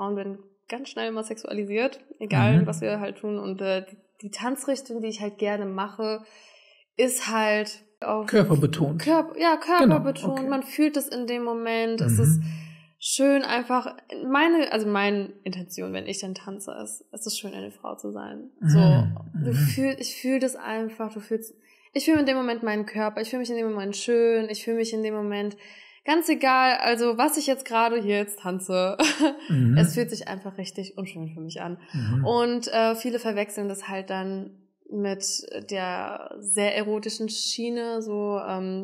Frauen werden ganz schnell immer sexualisiert, egal was wir halt tun. Und die Tanzrichtung, die ich halt gerne mache, ist halt auf körperbetont. Körperbetont. Genau, okay. Man fühlt es in dem Moment. Es ist schön einfach, meine Intention, wenn ich dann tanze, ist, es ist schön, eine Frau zu sein. So, ich fühle das einfach, ich fühle in dem Moment meinen Körper, ich fühle mich in dem Moment schön, ich fühle mich in dem Moment ganz egal, also was ich jetzt gerade hier jetzt tanze, es fühlt sich einfach richtig unschön für mich an. Und viele verwechseln das halt dann mit der sehr erotischen Schiene, so,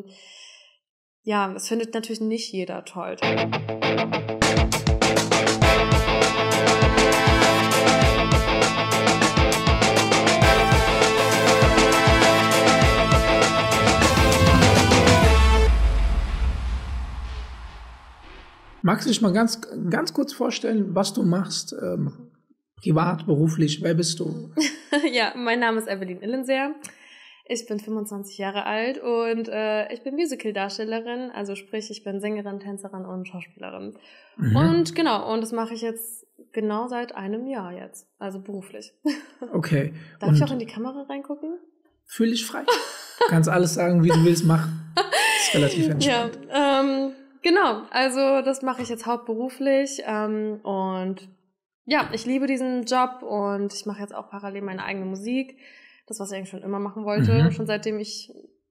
das findet natürlich nicht jeder toll. Magst du dich mal ganz kurz vorstellen, was du machst, privat, beruflich, wer bist du? Ja, mein Name ist Evelyn Illenseer. Ich bin 25 Jahre alt und ich bin Musical-Darstellerin, also sprich, ich bin Sängerin, Tänzerin und Schauspielerin. Und genau, und das mache ich jetzt genau seit einem Jahr jetzt, also beruflich. Okay. Darf ich auch in die Kamera reingucken? Fühl dich frei. Du kannst alles sagen, wie du willst, mach. Das ist relativ entspannt. Ja, genau, also das mache ich jetzt hauptberuflich und ja, ich liebe diesen Job und ich mache jetzt auch parallel meine eigene Musik. Das, was ich eigentlich schon immer machen wollte, schon seitdem ich,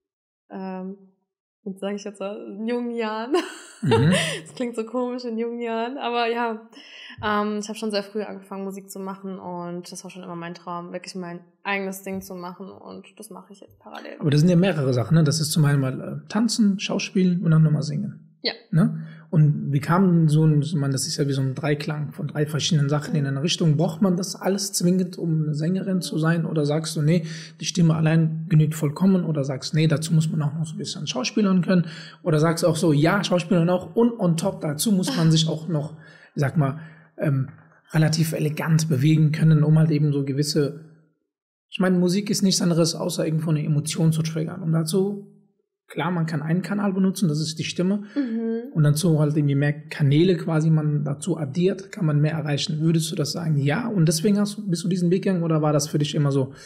sage ich jetzt mal, in jungen Jahren. Das klingt so komisch, in jungen Jahren, aber ja, ich habe schon sehr früh angefangen, Musik zu machen und das war schon immer mein Traum, wirklich mein eigenes Ding zu machen und das mache ich jetzt parallel. Aber das sind ja mehrere Sachen, ne? Das ist zum einen mal Tanzen, Schauspielen und dann nochmal Singen. Ja. Ne? Und wie kam das ist ja wie so ein Dreiklang von 3 verschiedenen Sachen in eine Richtung. Braucht man das alles zwingend, um eine Sängerin zu sein? Oder sagst du, nee, die Stimme allein genügt vollkommen? Oder sagst du, nee, dazu muss man auch noch so ein bisschen Schauspielern können? Oder sagst du auch so, ja, Schauspielern auch und on top dazu muss man sich auch noch, ich sag mal, relativ elegant bewegen können, um halt eben so gewisse, ich meine, Musik ist nichts anderes, außer irgendwo eine Emotion zu triggern. Und dazu, klar, man kann einen Kanal benutzen, das ist die Stimme. Und dazu halt irgendwie mehr Kanäle quasi man dazu addiert, kann man mehr erreichen. Würdest du das sagen? Ja. Und deswegen bist du diesen Weg gegangen oder war das für dich immer so?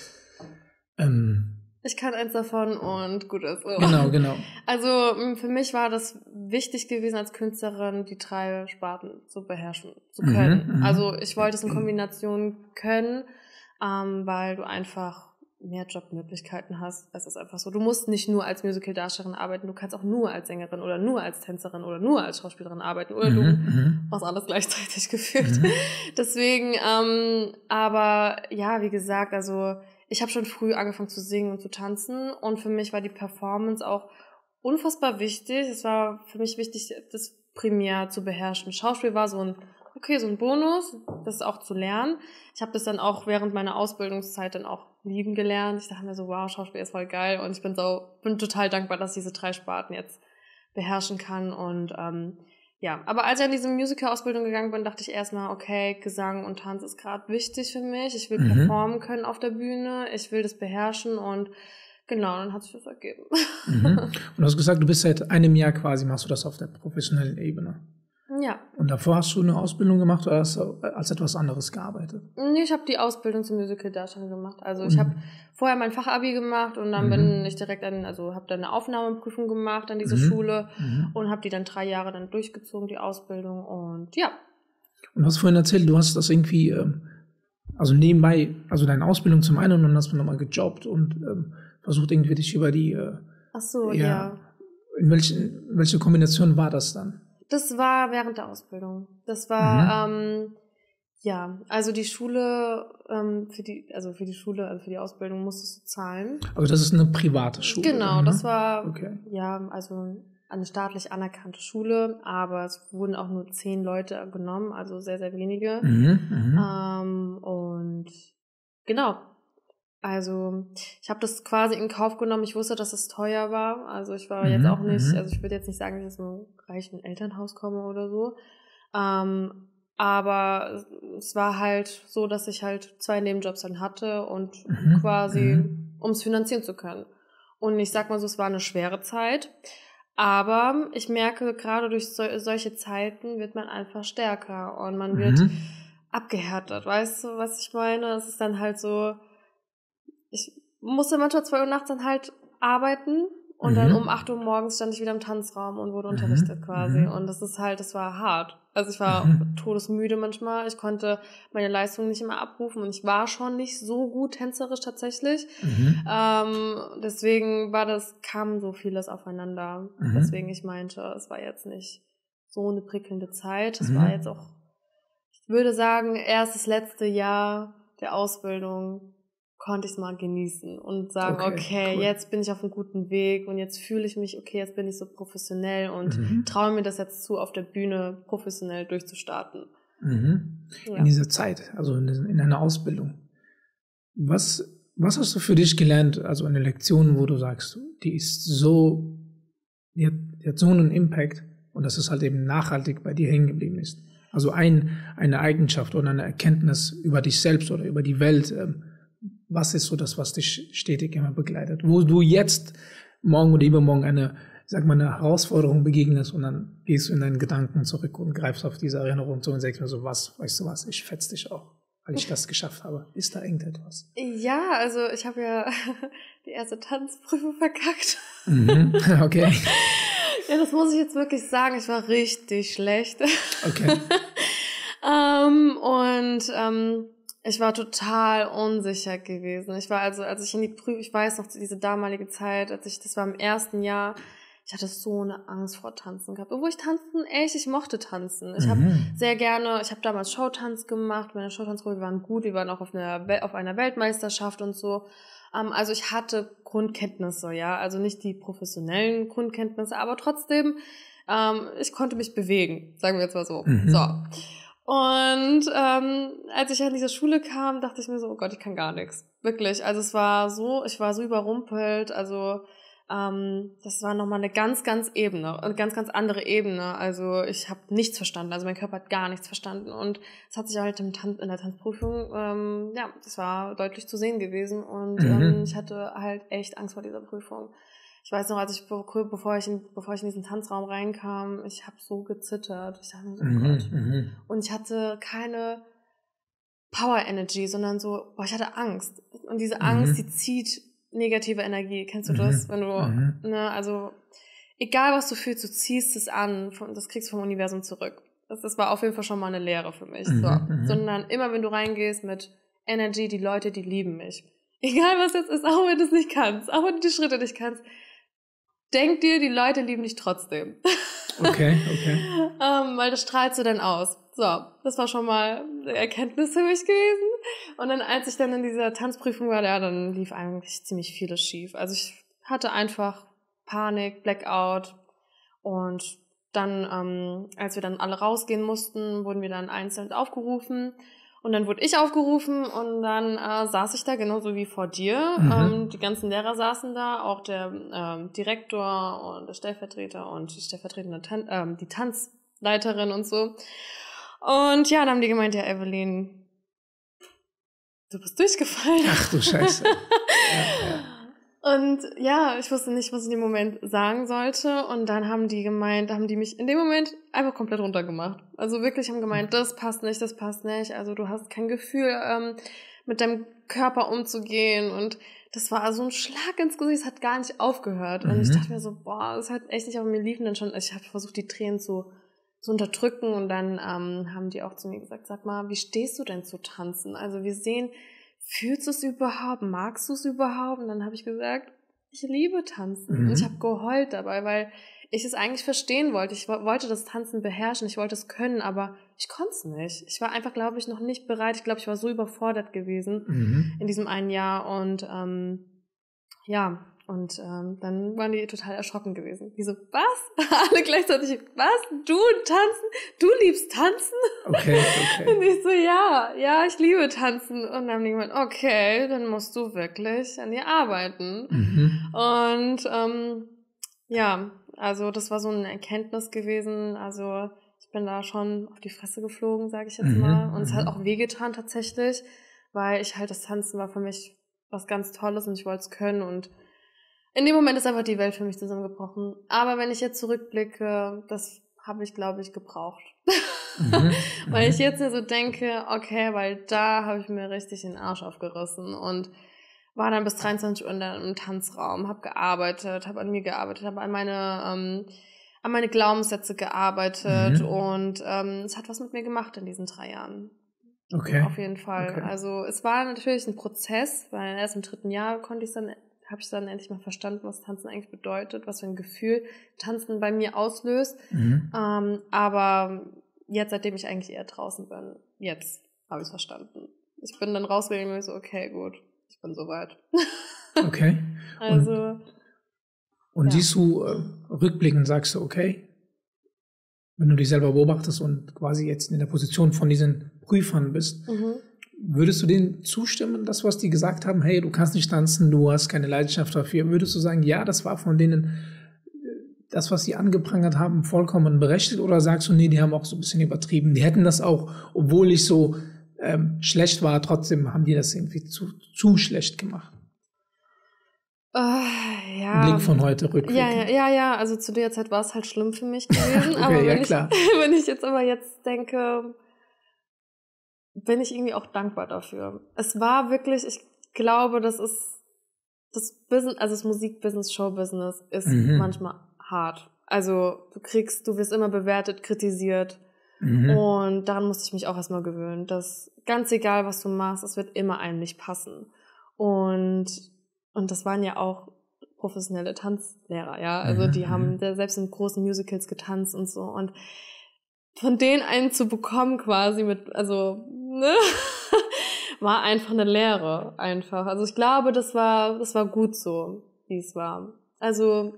Ich kann eins davon und gut ist. So. Genau. Also für mich war das wichtig gewesen, als Künstlerin die 3 Sparten zu beherrschen, zu können. Also ich wollte es in Kombination können, weil du einfach mehr Jobmöglichkeiten hast. Es ist einfach so. Du musst nicht nur als Musical-Darstellerin arbeiten, du kannst auch nur als Sängerin oder nur als Tänzerin oder nur als Schauspielerin arbeiten oder du machst alles gleichzeitig gefühlt. Deswegen, aber ja, wie gesagt, also ich habe schon früh angefangen zu singen und zu tanzen und für mich war die Performance auch unfassbar wichtig. Es war für mich wichtig, das primär zu beherrschen. Schauspiel war so ein Bonus, das auch zu lernen. Ich habe das dann auch während meiner Ausbildungszeit dann auch lieben gelernt. Ich dachte mir so, wow, Schauspiel ist voll geil und ich bin total dankbar, dass ich diese 3 Sparten jetzt beherrschen kann und aber als ich an diese Musical-Ausbildung gegangen bin, dachte ich erstmal, okay, Gesang und Tanz ist gerade wichtig für mich. Ich will performen können auf der Bühne, ich will das beherrschen und genau, dann hat sich das ergeben. Und du hast gesagt, du bist seit einem Jahr quasi, machst du das auf der professionellen Ebene. Ja. Und davor hast du eine Ausbildung gemacht oder hast du als etwas anderes gearbeitet? Nee, ich habe die Ausbildung zum Musical-Darsteller gemacht. Also ich habe vorher mein Fachabi gemacht und dann bin ich direkt habe dann eine Aufnahmeprüfung gemacht an diese Schule und habe die dann 3 Jahre dann durchgezogen, die Ausbildung und ja. Und du hast vorhin erzählt, du hast das irgendwie, also nebenbei, also deine Ausbildung zum einen und dann hast du nochmal gejobbt und versucht irgendwie dich über die, ach so, ja. In welche Kombination war das dann? Das war während der Ausbildung. Das war, also die Schule, für die Ausbildung musstest du zahlen. Also das ist eine private Schule? Genau, dann, ne? Das war, okay. Also eine staatlich anerkannte Schule, aber es wurden auch nur 10 Leute genommen, also sehr, sehr wenige. Und genau. Also ich habe das quasi in Kauf genommen. Ich wusste, dass es teuer war. Also ich war jetzt auch nicht, also ich würde jetzt nicht sagen, dass ich aus einem reichen Elternhaus komme oder so. Aber es war halt so, dass ich halt 2 Nebenjobs dann hatte und quasi, um es finanzieren zu können. Und ich sag mal so, es war eine schwere Zeit. Aber ich merke, gerade durch solche Zeiten wird man einfach stärker und man wird abgehärtet. Weißt du, was ich meine? Es ist dann halt so, ich musste manchmal 2 Uhr nachts dann halt arbeiten und dann um 8 Uhr morgens stand ich wieder im Tanzraum und wurde unterrichtet quasi. Und das war hart. Also ich war todesmüde manchmal. Ich konnte meine Leistung nicht immer abrufen und ich war schon nicht so gut tänzerisch tatsächlich. Deswegen kam so vieles aufeinander. Deswegen ich meinte, es war jetzt nicht so eine prickelnde Zeit. Es war jetzt auch, ich würde sagen, erst das letzte Jahr der Ausbildung konnte ich es mal genießen und sagen, okay, cool. Jetzt bin ich auf einem guten Weg und jetzt fühle ich mich, okay, jetzt bin ich so professionell und traue mir das jetzt zu, auf der Bühne professionell durchzustarten. Ja. In dieser Zeit, also in deiner Ausbildung, was hast du für dich gelernt, also eine Lektion, wo du sagst, die hat so einen Impact und dass es halt eben nachhaltig bei dir hängen geblieben ist? Also eine Eigenschaft oder eine Erkenntnis über dich selbst oder über die Welt. Was ist so das, was dich stetig immer begleitet? Wo du jetzt morgen oder übermorgen eine Herausforderung begegnest und dann gehst du in deinen Gedanken zurück und greifst auf diese Erinnerung zu und sagst mir so, weißt du was, ich fetz dich auch, weil ich das geschafft habe. Ist da irgendetwas? Ja, also ich habe ja die erste Tanzprüfung verkackt. Okay. Ja, das muss ich jetzt wirklich sagen, ich war richtig schlecht. Okay. Ich war total unsicher gewesen. Ich war als ich in die Prüfung, ich weiß noch, diese damalige Zeit, das war im ersten Jahr, ich hatte so eine Angst vor Tanzen gehabt. Obwohl ich mochte tanzen. Ich habe damals Showtanz gemacht, meine Showtanzgruppe waren gut, wir waren auch auf einer Weltmeisterschaft und so. Also ich hatte Grundkenntnisse, ja, also nicht die professionellen Grundkenntnisse, aber trotzdem, ich konnte mich bewegen, sagen wir jetzt mal so. So. Und als ich an diese Schule kam, dachte ich mir so, oh Gott, ich kann gar nichts. Wirklich. Also ich war so überrumpelt. Also das war nochmal eine ganz, ganz andere Ebene. Also ich habe nichts verstanden. Also mein Körper hat gar nichts verstanden. Und es hat sich halt in der Tanzprüfung, das war deutlich zu sehen gewesen. Und ich hatte halt echt Angst vor dieser Prüfung. Ich weiß noch, bevor ich in diesen Tanzraum reinkam, ich habe so gezittert. Ich dachte mir so, oh Gott. Und ich hatte keine Power Energy, sondern so, ich hatte Angst. Und diese Angst, die zieht negative Energie. Kennst du das? Wenn du, also, egal was du fühlst, du ziehst es an, das kriegst du vom Universum zurück. Das war auf jeden Fall schon mal eine Lehre für mich. Sondern immer, wenn du reingehst mit Energy, die Leute, die lieben mich. Egal was jetzt ist, auch wenn du es nicht kannst, auch wenn du die Schritte nicht kannst, denk dir, die Leute lieben dich trotzdem. Okay. Weil das strahlst du dann aus. So, das war schon mal eine Erkenntnis für mich gewesen. Und dann, als ich dann in dieser Tanzprüfung war, dann lief eigentlich ziemlich vieles schief. Also ich hatte einfach Panik, Blackout. Und dann, als wir dann alle rausgehen mussten, wurden wir dann einzeln aufgerufen. Und dann wurde ich aufgerufen und dann saß ich da genauso wie vor dir. Die ganzen Lehrer saßen da, auch der Direktor und der Stellvertreter und die stellvertretende die Tanzleiterin und so. Und ja, dann haben die gemeint, ja, Evelyn, du bist durchgefallen. Ach du Scheiße. Ja. Und ja, ich wusste nicht, was ich in dem Moment sagen sollte. Und dann haben die mich in dem Moment einfach komplett runtergemacht. Also wirklich haben gemeint, das passt nicht. Also du hast kein Gefühl, mit deinem Körper umzugehen. Und das war so ein Schlag ins Gesicht, es hat gar nicht aufgehört. Und ich dachte mir so, das hat echt nicht, aber mir liefen dann schon, ich habe versucht, die Tränen zu unterdrücken. Und dann haben die auch zu mir gesagt, sag mal, wie stehst du denn zu tanzen? Also wir sehen, fühlst du es überhaupt? Magst du es überhaupt? Und dann habe ich gesagt, ich liebe Tanzen. Und ich habe geheult dabei, weil ich es eigentlich verstehen wollte. Ich wollte das Tanzen beherrschen, ich wollte es können, aber ich konnte es nicht. Ich war einfach, glaube ich, noch nicht bereit. Ich glaube, ich war so überfordert gewesen in diesem einen Jahr. Und dann waren die total erschrocken gewesen. Die so, was? Alle gleichzeitig, was? Du tanzen? Du liebst tanzen? Okay. Und ich so, ja, ich liebe tanzen. Und dann haben die gemeint, okay, dann musst du wirklich an dir arbeiten. Und also das war so eine Erkenntnis gewesen. Also ich bin da schon auf die Fresse geflogen, sage ich jetzt mal. Und es hat auch wehgetan tatsächlich, weil das Tanzen war für mich was ganz Tolles und ich wollte es können. Und in dem Moment ist einfach die Welt für mich zusammengebrochen. Aber wenn ich jetzt zurückblicke, das habe ich, glaube ich, gebraucht. Weil ich jetzt mir so denke, okay, weil da habe ich mir richtig den Arsch aufgerissen und war dann bis 23 Uhr im Tanzraum, habe gearbeitet, habe an mir gearbeitet, habe an meine Glaubenssätze gearbeitet und es hat was mit mir gemacht in diesen 3 Jahren. Okay. Auf jeden Fall. Okay. Also es war natürlich ein Prozess, weil erst im 3. Jahr habe ich dann endlich mal verstanden, was Tanzen eigentlich bedeutet, was für ein Gefühl Tanzen bei mir auslöst. Aber jetzt, seitdem ich eigentlich eher draußen bin, jetzt habe ich es verstanden. Ich bin dann rausgegangen und so, okay, gut, ich bin soweit. Okay. Also. Und siehst du, rückblickend sagst du, okay, wenn du dich selber beobachtest und quasi jetzt in der Position von diesen Prüfern bist, würdest du denen zustimmen, das, was die gesagt haben, hey, du kannst nicht tanzen, du hast keine Leidenschaft dafür, würdest du sagen, ja, das war von denen, das, was sie angeprangert haben, vollkommen berechtigt, oder sagst du, nee, die haben auch so ein bisschen übertrieben, die hätten das auch, obwohl ich so schlecht war, trotzdem haben die das irgendwie zu schlecht gemacht? Ja. Blick von heute rückblickend. Ja, also zu der Zeit war es halt schlimm für mich gewesen, okay, aber klar. wenn ich jetzt aber denke, bin ich irgendwie auch dankbar dafür. Es war wirklich, ich glaube, das Business, also das Musikbusiness, Showbusiness ist manchmal hart. Also du wirst immer bewertet, kritisiert und daran musste ich mich auch erstmal gewöhnen, dass ganz egal, was du machst, es wird immer einem nicht passen. Und das waren ja auch professionelle Tanzlehrer, ja. Also die haben selbst in großen Musicals getanzt und so. Und von denen einen zu bekommen quasi war einfach eine Lehre, einfach. Also ich glaube, das war gut so, wie es war. Also,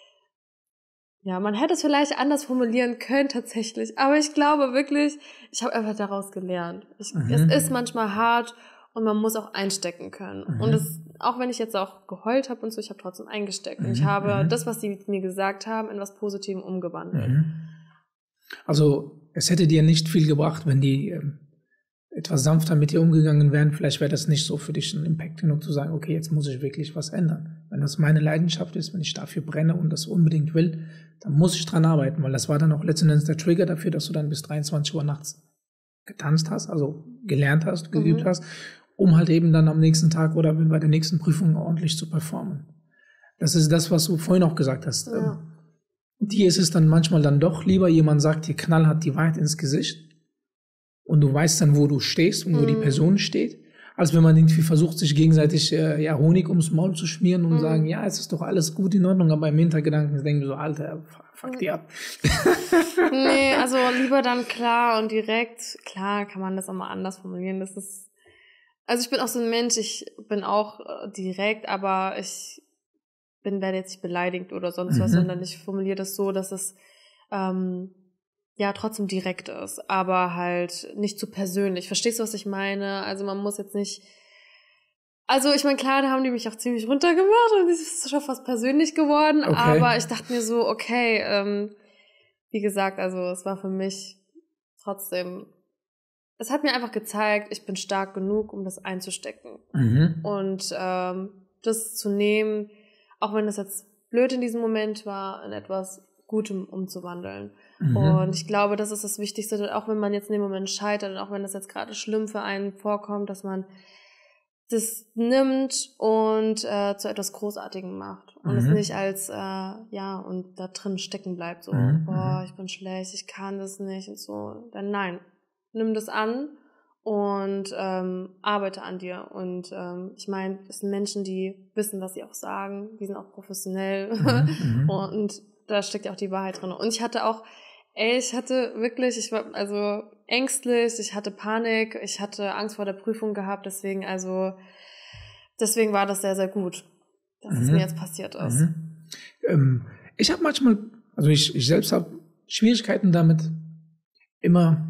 ja, man hätte es vielleicht anders formulieren können tatsächlich. Aber ich glaube wirklich, ich habe einfach daraus gelernt. Es ist manchmal hart und man muss auch einstecken können. Und auch wenn ich jetzt auch geheult habe und so, ich habe trotzdem eingesteckt. Und ich habe das, was sie mir gesagt haben, in was Positivem umgewandelt. Also es hätte dir nicht viel gebracht, wenn die etwas sanfter mit dir umgegangen wären. Vielleicht wäre das nicht so für dich ein Impact genug zu sagen, okay, jetzt muss ich wirklich was ändern. Wenn das meine Leidenschaft ist, wenn ich dafür brenne und das unbedingt will, dann muss ich dran arbeiten, weil das war dann auch letzten Endes der Trigger dafür, dass du dann bis 23 Uhr nachts getanzt hast, also gelernt hast, geübt hast, um halt eben dann am nächsten Tag oder bei der nächsten Prüfung ordentlich zu performen. Das ist das, was du vorhin auch gesagt hast. Ja. Dir ist es dann manchmal dann doch lieber, jemand sagt dir knallhart die Wahrheit ins Gesicht und du weißt dann, wo du stehst und wo die Person steht, als wenn man irgendwie versucht, sich gegenseitig Honig ums Maul zu schmieren und sagen, ja, es ist doch alles gut in Ordnung, aber im Hintergedanken denken wir so, Alter, fuck die ab. Nee, also lieber dann klar und direkt. Klar kann man das auch mal anders formulieren. Also ich bin auch so ein Mensch, ich bin auch direkt, aber ich werde jetzt nicht beleidigt oder sonst was, sondern ich formuliere das so, dass es trotzdem direkt ist, aber halt nicht zu persönlich. Verstehst du, was ich meine? Also man muss jetzt nicht, also ich meine, klar, da haben die mich auch ziemlich runtergemacht und es ist schon fast persönlich geworden, aber ich dachte mir so, okay, wie gesagt, also es war für mich trotzdem, es hat mir einfach gezeigt, ich bin stark genug, um das einzustecken und das zu nehmen, auch wenn das jetzt blöd in diesem Moment war, in etwas Gutem umzuwandeln. Und ich glaube, das ist das Wichtigste, auch wenn man jetzt in dem Moment scheitert und auch wenn das jetzt gerade schlimm für einen vorkommt, dass man das nimmt und zu etwas Großartigem macht und es nicht als und da drin stecken bleibt, so ich bin schlecht, ich kann das nicht und so. Dann nein, nimm das an und arbeite an dir. Und ich meine, es sind Menschen, die wissen, was sie auch sagen, die sind auch professionell und da steckt ja auch die Wahrheit drin. Und ich hatte wirklich, ich war also ängstlich, ich hatte Panik, ich hatte Angst vor der Prüfung gehabt, deswegen war das sehr, sehr gut, dass es mir jetzt passiert ist. Ich habe manchmal, also ich selbst habe Schwierigkeiten damit, immer,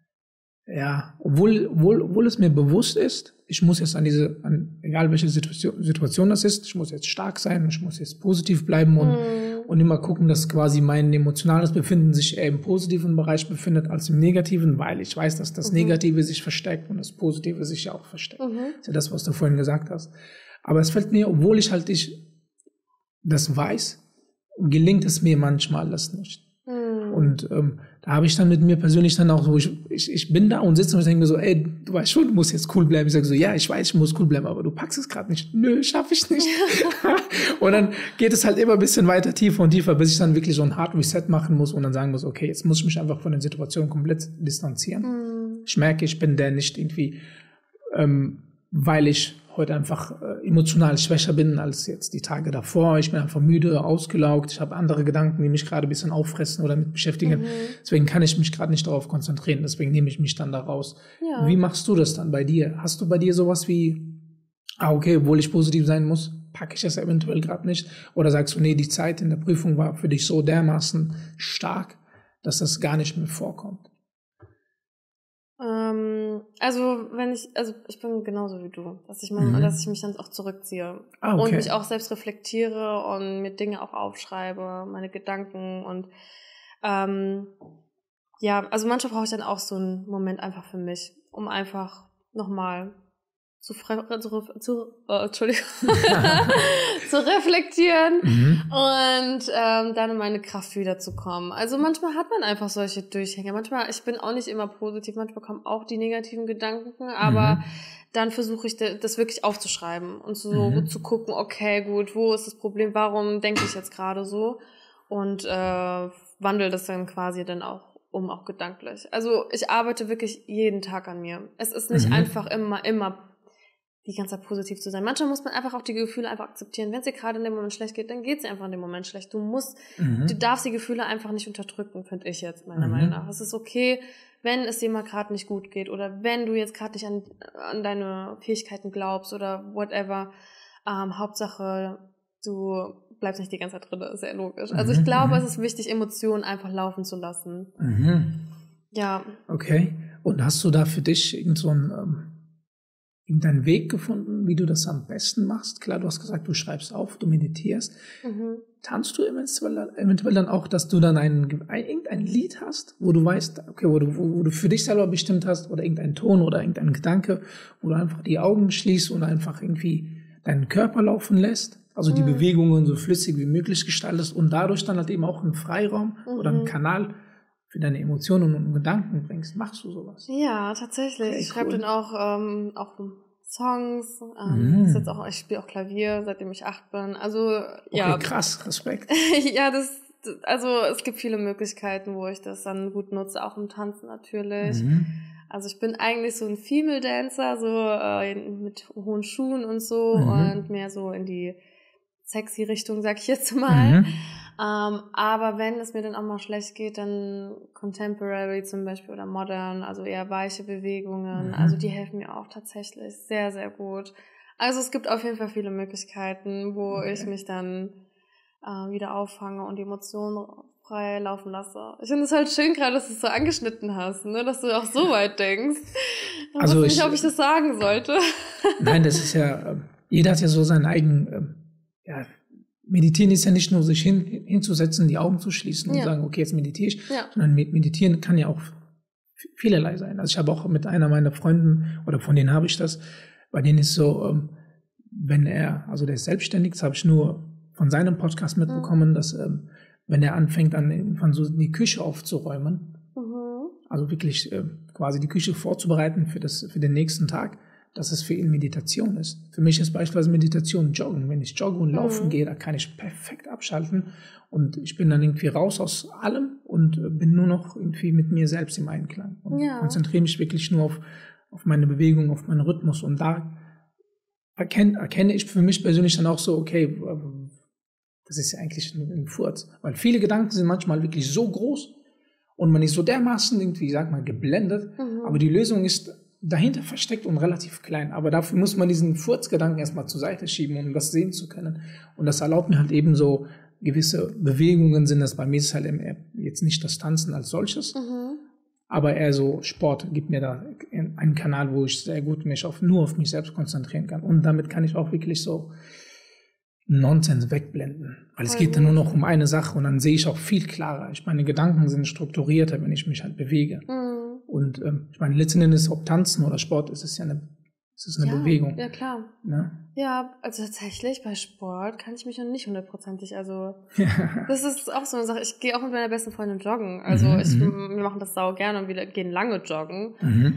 obwohl es mir bewusst ist, ich muss jetzt egal welche Situation das ist, ich muss jetzt stark sein, ich muss jetzt positiv bleiben und immer gucken, dass quasi mein emotionales Befinden sich eher im positiven Bereich befindet als im negativen, weil ich weiß, dass das Negative sich versteckt und das Positive sich ja auch versteckt. Das ist ja das, was du vorhin gesagt hast. Aber es fällt mir, obwohl ich das weiß, gelingt es mir manchmal das nicht. Und da habe ich dann mit mir persönlich dann auch so, ich bin da und sitze und denke mir so, ey, du weißt schon, du musst jetzt cool bleiben. Ich sage so, ja, ich weiß, ich muss cool bleiben, aber du packst es gerade nicht. Nö, schaffe ich nicht. Und dann geht es halt immer ein bisschen weiter, tiefer und tiefer, bis ich dann wirklich so ein Hard Reset machen muss und dann sagen muss, okay, jetzt muss ich mich einfach von der Situation komplett distanzieren. Ich merke, ich bin der nicht irgendwie, weil ich heute einfach emotional schwächer bin als jetzt die Tage davor. Ich bin einfach müde, ausgelaugt. Ich habe andere Gedanken, die mich gerade ein bisschen auffressen oder mit beschäftigen. Deswegen kann ich mich gerade nicht darauf konzentrieren. Deswegen nehme ich mich dann da raus. Ja. Wie machst du das dann bei dir? Hast du bei dir sowas wie, okay, obwohl ich positiv sein muss, packe ich das eventuell gerade nicht? Oder sagst du, nee, die Zeit in der Prüfung war für dich so dermaßen stark, dass das gar nicht mehr vorkommt? Also ich bin genauso wie du, dass ich mich dann auch zurückziehe und mich auch selbst reflektiere und mir Dinge auch aufschreibe, meine Gedanken und also manchmal brauche ich dann auch so einen Moment einfach für mich, um einfach nochmal zu reflektieren und dann in meine Kraft wiederzukommen. Also manchmal hat man einfach solche Durchhänge. Manchmal, ich bin auch nicht immer positiv, manchmal kommen auch die negativen Gedanken, aber dann versuche ich das wirklich aufzuschreiben und so zu gucken, okay, gut, wo ist das Problem, warum denke ich jetzt gerade so und wandle das dann quasi dann auch auch gedanklich. Also ich arbeite wirklich jeden Tag an mir. Es ist nicht einfach immer die ganze Zeit positiv zu sein. Manchmal muss man einfach auch die Gefühle einfach akzeptieren. Wenn es dir gerade in dem Moment schlecht geht, dann geht es dir einfach in dem Moment schlecht. Du darfst die Gefühle einfach nicht unterdrücken, finde ich jetzt, meiner Meinung nach. Es ist okay, wenn es dir mal gerade nicht gut geht oder wenn du jetzt gerade nicht an deine Fähigkeiten glaubst oder whatever. Hauptsache, du bleibst nicht die ganze Zeit drin, ist ja logisch. Also ich glaube, es ist wichtig, Emotionen einfach laufen zu lassen. Ja. Okay. Und hast du da für dich irgendeinen Weg gefunden, wie du das am besten machst? Klar, du hast gesagt, du schreibst auf, du meditierst. Tanzt du eventuell dann auch, dass du dann irgendein Lied hast, wo du weißt, okay, wo du für dich selber bestimmt hast, oder irgendein Ton oder irgendein Gedanke, wo du einfach die Augen schließt und einfach irgendwie deinen Körper laufen lässt, also die Bewegungen so flüssig wie möglich gestaltest und dadurch dann halt eben auch einen Freiraum oder einen Kanal für deine Emotionen und Gedanken bringst. Machst du sowas? Ja, tatsächlich. Okay, ich schreibe dann auch Songs. Ich spiele auch Klavier, seitdem ich 8 bin. Also, ja. Okay, krass, Respekt. Ja, es gibt viele Möglichkeiten, wo ich das dann gut nutze, auch im Tanzen natürlich. Also ich bin eigentlich so ein Female Dancer, so mit hohen Schuhen und so und mehr so in die sexy Richtung, sag ich jetzt mal. Aber wenn es mir dann auch mal schlecht geht, dann Contemporary zum Beispiel oder Modern, also eher weiche Bewegungen, also die helfen mir auch tatsächlich sehr, sehr gut. Also es gibt auf jeden Fall viele Möglichkeiten, wo ich mich dann wieder auffange und die Emotionen frei laufen lasse. Ich finde es halt schön gerade, dass du es so angeschnitten hast, ne? Dass du auch so weit denkst. Ich weiß nicht, ob ich das sagen sollte. Nein, das ist ja, jeder hat ja so seinen eigenen, Meditieren ist ja nicht nur sich hinzusetzen, die Augen zu schließen und sagen, okay, jetzt meditiere ich, sondern meditieren kann ja auch vielerlei sein. Also ich habe auch mit einer meiner Freunden, oder von denen habe ich das, bei denen ist so, der ist selbstständig, das habe ich nur von seinem Podcast mitbekommen, dass wenn er anfängt, dann irgendwann so die Küche aufzuräumen, also wirklich quasi die Küche vorzubereiten für den nächsten Tag, dass es für ihn Meditation ist. Für mich ist beispielsweise Meditation Joggen. Wenn ich jogge und laufen gehe, da kann ich perfekt abschalten und ich bin dann irgendwie raus aus allem und bin nur noch irgendwie mit mir selbst im Einklang und konzentriere mich wirklich nur auf meine Bewegung, auf meinen Rhythmus und da erkenne ich für mich persönlich dann auch so, okay, das ist ja eigentlich ein Furz, weil viele Gedanken sind manchmal wirklich so groß und man ist so dermaßen irgendwie, geblendet, aber die Lösung ist dahinter versteckt und relativ klein. Aber dafür muss man diesen Furzgedanken erstmal zur Seite schieben, um das sehen zu können. Und das erlaubt mir halt eben so gewisse Bewegungen sind das. Bei mir ist halt jetzt nicht das Tanzen als solches, aber eher so Sport gibt mir da einen Kanal, wo ich sehr gut mich nur auf mich selbst konzentrieren kann. Und damit kann ich auch wirklich so Nonsens wegblenden. Weil es geht dann nur noch um eine Sache und dann sehe ich auch viel klarer. Meine Gedanken sind strukturierter, wenn ich mich halt bewege. Und ich meine, letzten Endes, ob Tanzen oder Sport, es ist ja Es ist eine Bewegung. Ja, klar. Ne? Ja, also tatsächlich bei Sport kann ich mich noch nicht hundertprozentig, also das ist auch so eine Sache. Ich gehe auch mit meiner besten Freundin joggen. Also wir machen das sau gerne und wir gehen lange joggen.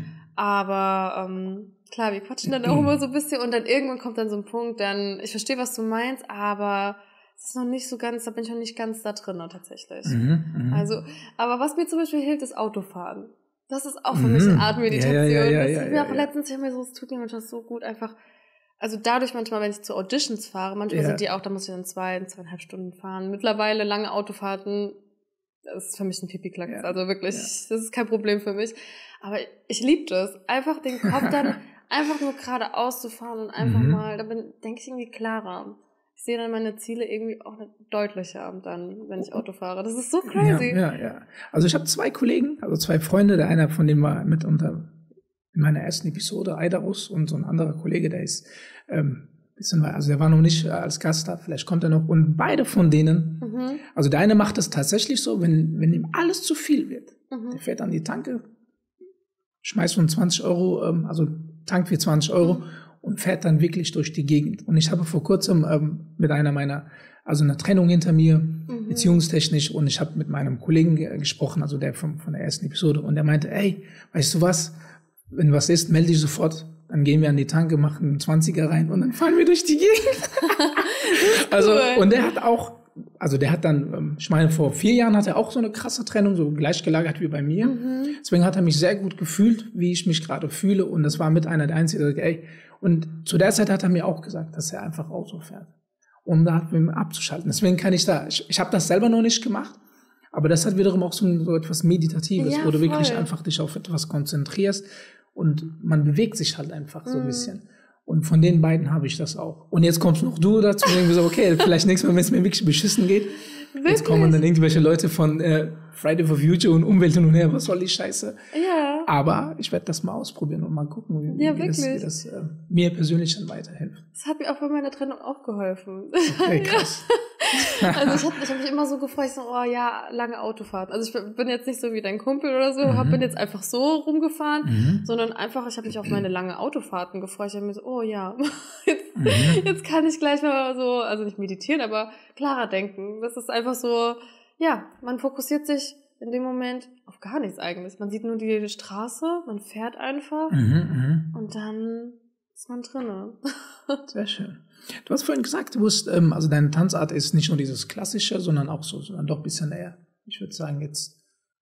Aber klar, wir quatschen dann auch immer so ein bisschen und dann irgendwann kommt dann so ein Punkt, dann, ich verstehe, was du meinst, aber es ist noch nicht so ganz, da bin ich noch nicht ganz da drin tatsächlich. Also, aber was mir zum Beispiel hilft, ist Autofahren. Das ist auch für mich eine Art Meditation. Das ist mir auch letztens, ich habe mir so, es tut mir manchmal so gut, einfach, also dadurch manchmal, wenn ich zu Auditions fahre, manchmal sind die auch, da muss ich dann 2,5 Stunden fahren. Mittlerweile lange Autofahrten, das ist für mich ein Pipi-Klacks. Also wirklich, das ist kein Problem für mich. Aber ich liebe das. Einfach den Kopf dann einfach nur geradeaus zu fahren und einfach mal, da denke ich irgendwie klarer. Ich sehe dann meine Ziele irgendwie auch deutlicher dann, wenn ich Auto fahre. Das ist so crazy. Ja. Also ich habe 2 Kollegen, also 2 Freunde. Der eine von denen war mit unter in meiner ersten Episode, Aidarus, und so ein anderer Kollege, der ist also der war noch nicht als Gast da, vielleicht kommt er noch. Und beide von denen, also der eine macht das tatsächlich so, wenn ihm alles zu viel wird, der fährt an die Tanke, schmeißt von 20 Euro, also tankt für 20 Euro und fährt dann wirklich durch die Gegend. Und ich habe vor kurzem mit einer Trennung hinter mir, beziehungstechnisch, und ich habe mit meinem Kollegen gesprochen, also der von der ersten Episode, und der meinte, ey, weißt du was, wenn was ist, melde dich sofort, dann gehen wir an die Tanke, machen einen 20er rein und dann fahren wir durch die Gegend. Also, cool. Und der hat dann, ich meine, vor 4 Jahren hat er auch so eine krasse Trennung, so gleich gelagert wie bei mir. Deswegen hat er mich sehr gut gefühlt, wie ich mich gerade fühle, und das war mit einer der Einzigen, der sagt, ey, und zu der Zeit hat er mir auch gesagt, dass er einfach Auto fährt, um da abzuschalten. Deswegen kann ich habe das selber noch nicht gemacht, aber das hat wiederum auch so etwas Meditatives, wo du wirklich einfach dich auf etwas konzentrierst und man bewegt sich halt einfach so ein bisschen. Und von den beiden habe ich das auch. Und jetzt kommst noch du dazu und denkst so, okay, vielleicht nächstes Mal, wenn es mir wirklich beschissen geht, jetzt kommen dann irgendwelche Leute von Friday for Future und Umwelt und her, was soll die Scheiße? Ja. Aber ich werde das mal ausprobieren und mal gucken, wie das mir persönlich dann weiterhilft. Das hat mir auch bei meiner Trennung auch geholfen. Okay, krass. Also ich hab mich immer so gefreut, so, oh ja, lange Autofahrt. Also ich bin jetzt nicht so wie dein Kumpel oder so, bin jetzt einfach so rumgefahren, sondern einfach, ich habe mich auf meine lange Autofahrten gefreut. Ich habe mir so, oh ja, jetzt kann ich gleich mal so, also nicht meditieren, aber klarer denken. Das ist einfach so, ja, man fokussiert sich in dem Moment auf gar nichts eigentlich. Man sieht nur die Straße, man fährt einfach und dann ist man drinne. Sehr schön. Du hast vorhin gesagt, also deine Tanzart ist nicht nur dieses Klassische, sondern auch sondern doch ein bisschen eher, ich würde sagen, jetzt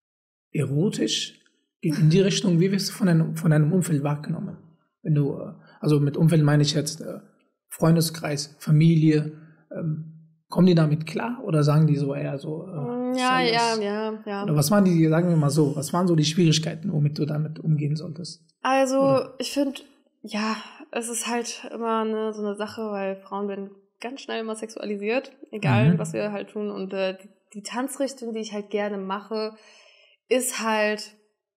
erotisch, geht in die Richtung. Wie wirst du von deinem Umfeld wahrgenommen? Wenn du, also mit Umfeld meine ich jetzt Freundeskreis, Familie, kommen die damit klar oder sagen die so eher so? Ja. Oder was waren sagen wir mal so, was waren so die Schwierigkeiten, womit du damit umgehen solltest? Also, ich finde, ja, es ist halt immer so eine Sache, weil Frauen werden ganz schnell immer sexualisiert, egal was wir halt tun. Und die Tanzrichtung, die ich halt gerne mache, ist halt,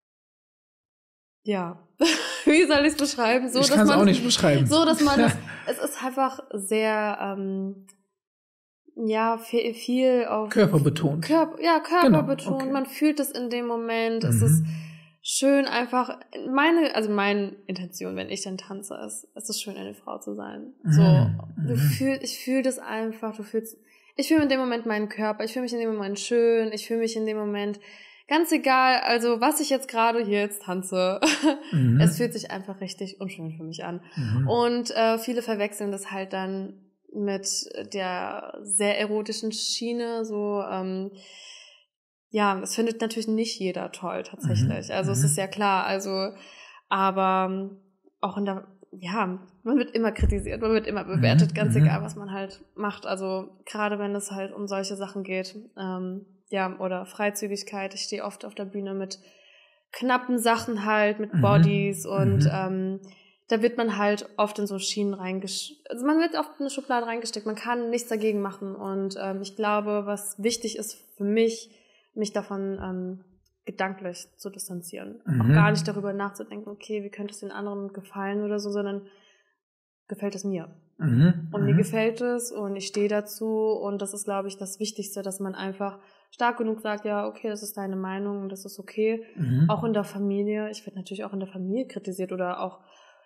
ja, wie soll ich es beschreiben? Ich kann es auch nicht beschreiben. So, dass man es ist einfach sehr, viel auf Körperbetont. Körperbetont. Genau, okay. Man fühlt es in dem Moment. Es ist schön einfach, meine Intention, wenn ich dann tanze, ist, es ist schön, eine Frau zu sein. So, ich fühle das einfach, ich fühle in dem Moment meinen Körper, ich fühle mich in dem Moment schön, ich fühle mich in dem Moment, ganz egal, also was ich jetzt gerade hier jetzt tanze, es fühlt sich einfach richtig unschön für mich an. Und viele verwechseln das halt dann mit der sehr erotischen Schiene, so, ja, das findet natürlich nicht jeder toll, tatsächlich. Also es ist ja klar, also, aber auch man wird immer kritisiert, man wird immer bewertet, ganz egal, was man halt macht. Also gerade wenn es halt um solche Sachen geht, oder Freizügigkeit. Ich stehe oft auf der Bühne mit knappen Sachen halt, mit Bodies und da wird man halt oft in so Schienen also man wird oft in eine Schublade reingesteckt, man kann nichts dagegen machen und ich glaube, was wichtig ist für mich davon gedanklich zu distanzieren. Auch gar nicht darüber nachzudenken, okay, wie könnte es den anderen gefallen oder so, sondern gefällt es mir. Und mir gefällt es und ich stehe dazu und das ist, glaube ich, das Wichtigste, dass man einfach stark genug sagt, ja, okay, das ist deine Meinung und das ist okay. Auch in der Familie. Ich werde natürlich auch in der Familie kritisiert oder auch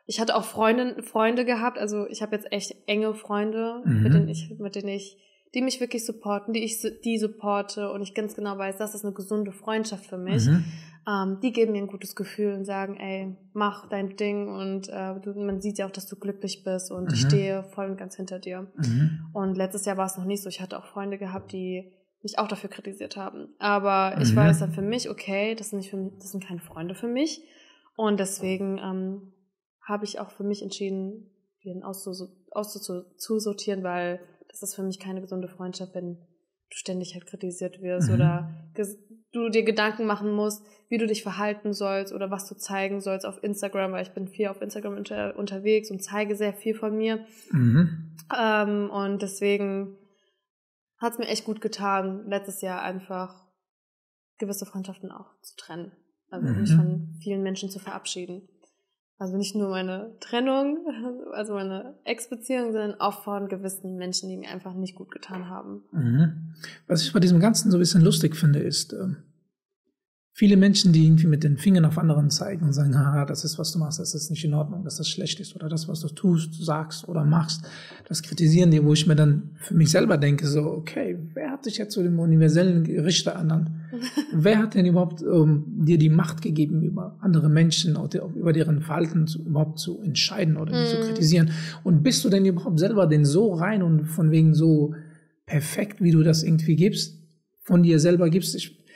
ich hatte auch Freunde gehabt, also ich habe jetzt echt enge Freunde, die mich wirklich supporten, die supporte und ich ganz genau weiß, das ist eine gesunde Freundschaft für mich. Die geben mir ein gutes Gefühl und sagen, ey, mach dein Ding und man sieht ja auch, dass du glücklich bist und ich stehe voll und ganz hinter dir. Und letztes Jahr war es noch nicht so. Ich hatte auch Freunde gehabt, die mich auch dafür kritisiert haben. Aber ich weiß dann für mich, okay, das sind keine Freunde für mich. Und deswegen habe ich auch für mich entschieden, den auszusortieren, weil das ist für mich keine gesunde Freundschaft, wenn du ständig halt kritisiert wirst oder du dir Gedanken machen musst, wie du dich verhalten sollst oder was du zeigen sollst auf Instagram, weil ich bin viel auf Instagram unterwegs und zeige sehr viel von mir. Und deswegen hat es mir echt gut getan, letztes Jahr einfach gewisse Freundschaften auch zu trennen. Also mich von vielen Menschen zu verabschieden. Also nicht nur meine Trennung, also meine Ex-Beziehung, sondern auch von gewissen Menschen, die mir einfach nicht gut getan haben. Was ich bei diesem Ganzen so ein bisschen lustig finde, ist, viele Menschen, die irgendwie mit den Fingern auf anderen zeigen und sagen, haha, das ist, was du machst, das ist nicht in Ordnung, dass das schlecht ist oder das, was du tust, sagst oder machst, das kritisieren die, wo ich mir dann für mich selber denke, so, okay, wer hat dich jetzt zu dem universellen Richter ernannt? Wer hat denn überhaupt dir die Macht gegeben, über andere Menschen, über deren Verhalten überhaupt zu entscheiden oder die zu kritisieren? Und bist du denn überhaupt selber denn so rein und von wegen so perfekt, wie du das irgendwie gibst, von dir selber gibst?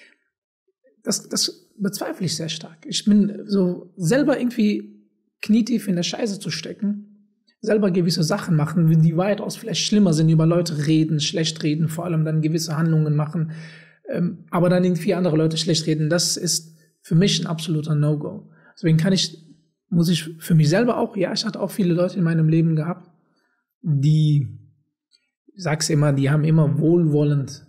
Das bezweifle ich sehr stark. Ich bin so selber irgendwie knietief in der Scheiße zu stecken, selber gewisse Sachen machen, die weitaus vielleicht schlimmer sind, über Leute reden, schlecht reden, vor allem dann gewisse Handlungen machen, aber dann irgendwie andere Leute schlecht reden. Das ist für mich ein absoluter No-Go. Deswegen muss ich für mich selber auch, ja, ich hatte auch viele Leute in meinem Leben gehabt, ich sag's immer, die haben immer wohlwollende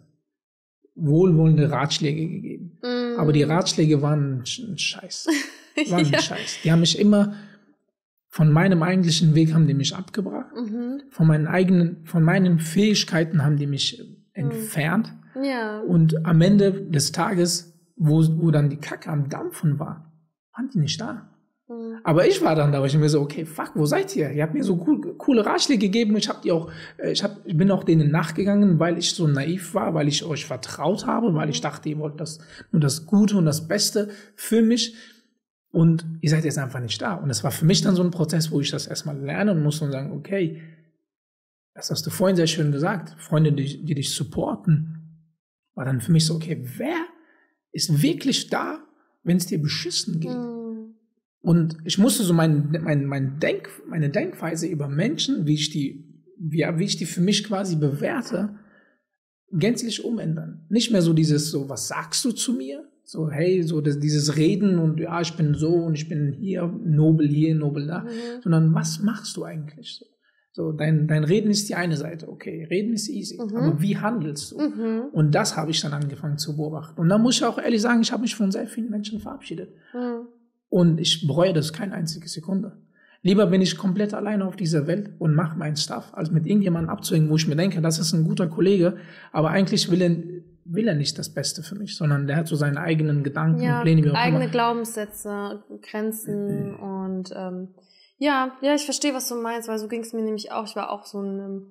Ratschläge gegeben. Aber die Ratschläge waren ein Scheiß. Scheiß. Die haben mich immer von meinem eigentlichen Weg haben die mich abgebracht. Von meinen Fähigkeiten haben die mich entfernt. Ja. Und am Ende des Tages, wo dann die Kacke am Dampfen war, waren die nicht da. Aber ich war dann da, weil ich mir so, okay, fuck, wo seid ihr? Ihr habt mir so coole Ratschläge gegeben. Ich bin auch denen nachgegangen, weil ich so naiv war, weil ich euch vertraut habe, weil ich dachte, ihr wollt nur das Gute und das Beste für mich. Und ihr seid jetzt einfach nicht da. Und es war für mich dann so ein Prozess, wo ich das erstmal lernen musste und sagen, okay, das hast du vorhin sehr schön gesagt, Freunde, die dich supporten, war dann für mich so, okay, wer ist wirklich da, wenn es dir beschissen geht? Und ich musste so meine Denkweise über Menschen, wie ich die für mich quasi bewerte, gänzlich umändern. Nicht mehr so dieses, so, was sagst du zu mir? So, hey, so dieses Reden und ja, ich bin so und ich bin hier, nobel da. Sondern was machst du eigentlich so? So, dein Reden ist die eine Seite, okay, Reden ist easy, aber wie handelst du? Und das habe ich dann angefangen zu beobachten. Und da muss ich auch ehrlich sagen, ich habe mich von sehr vielen Menschen verabschiedet. Und ich bereue das keine einzige Sekunde. Lieber bin ich komplett alleine auf dieser Welt und mache meinen Stuff, als mit irgendjemandem abzuhängen, wo ich mir denke, das ist ein guter Kollege, aber eigentlich will er nicht das Beste für mich, sondern der hat so seine eigenen Gedanken und Pläne. Wie auch eigene immer. Glaubenssätze, Grenzen und ja, ich verstehe, was du meinst, weil so ging es mir nämlich auch. Ich war auch so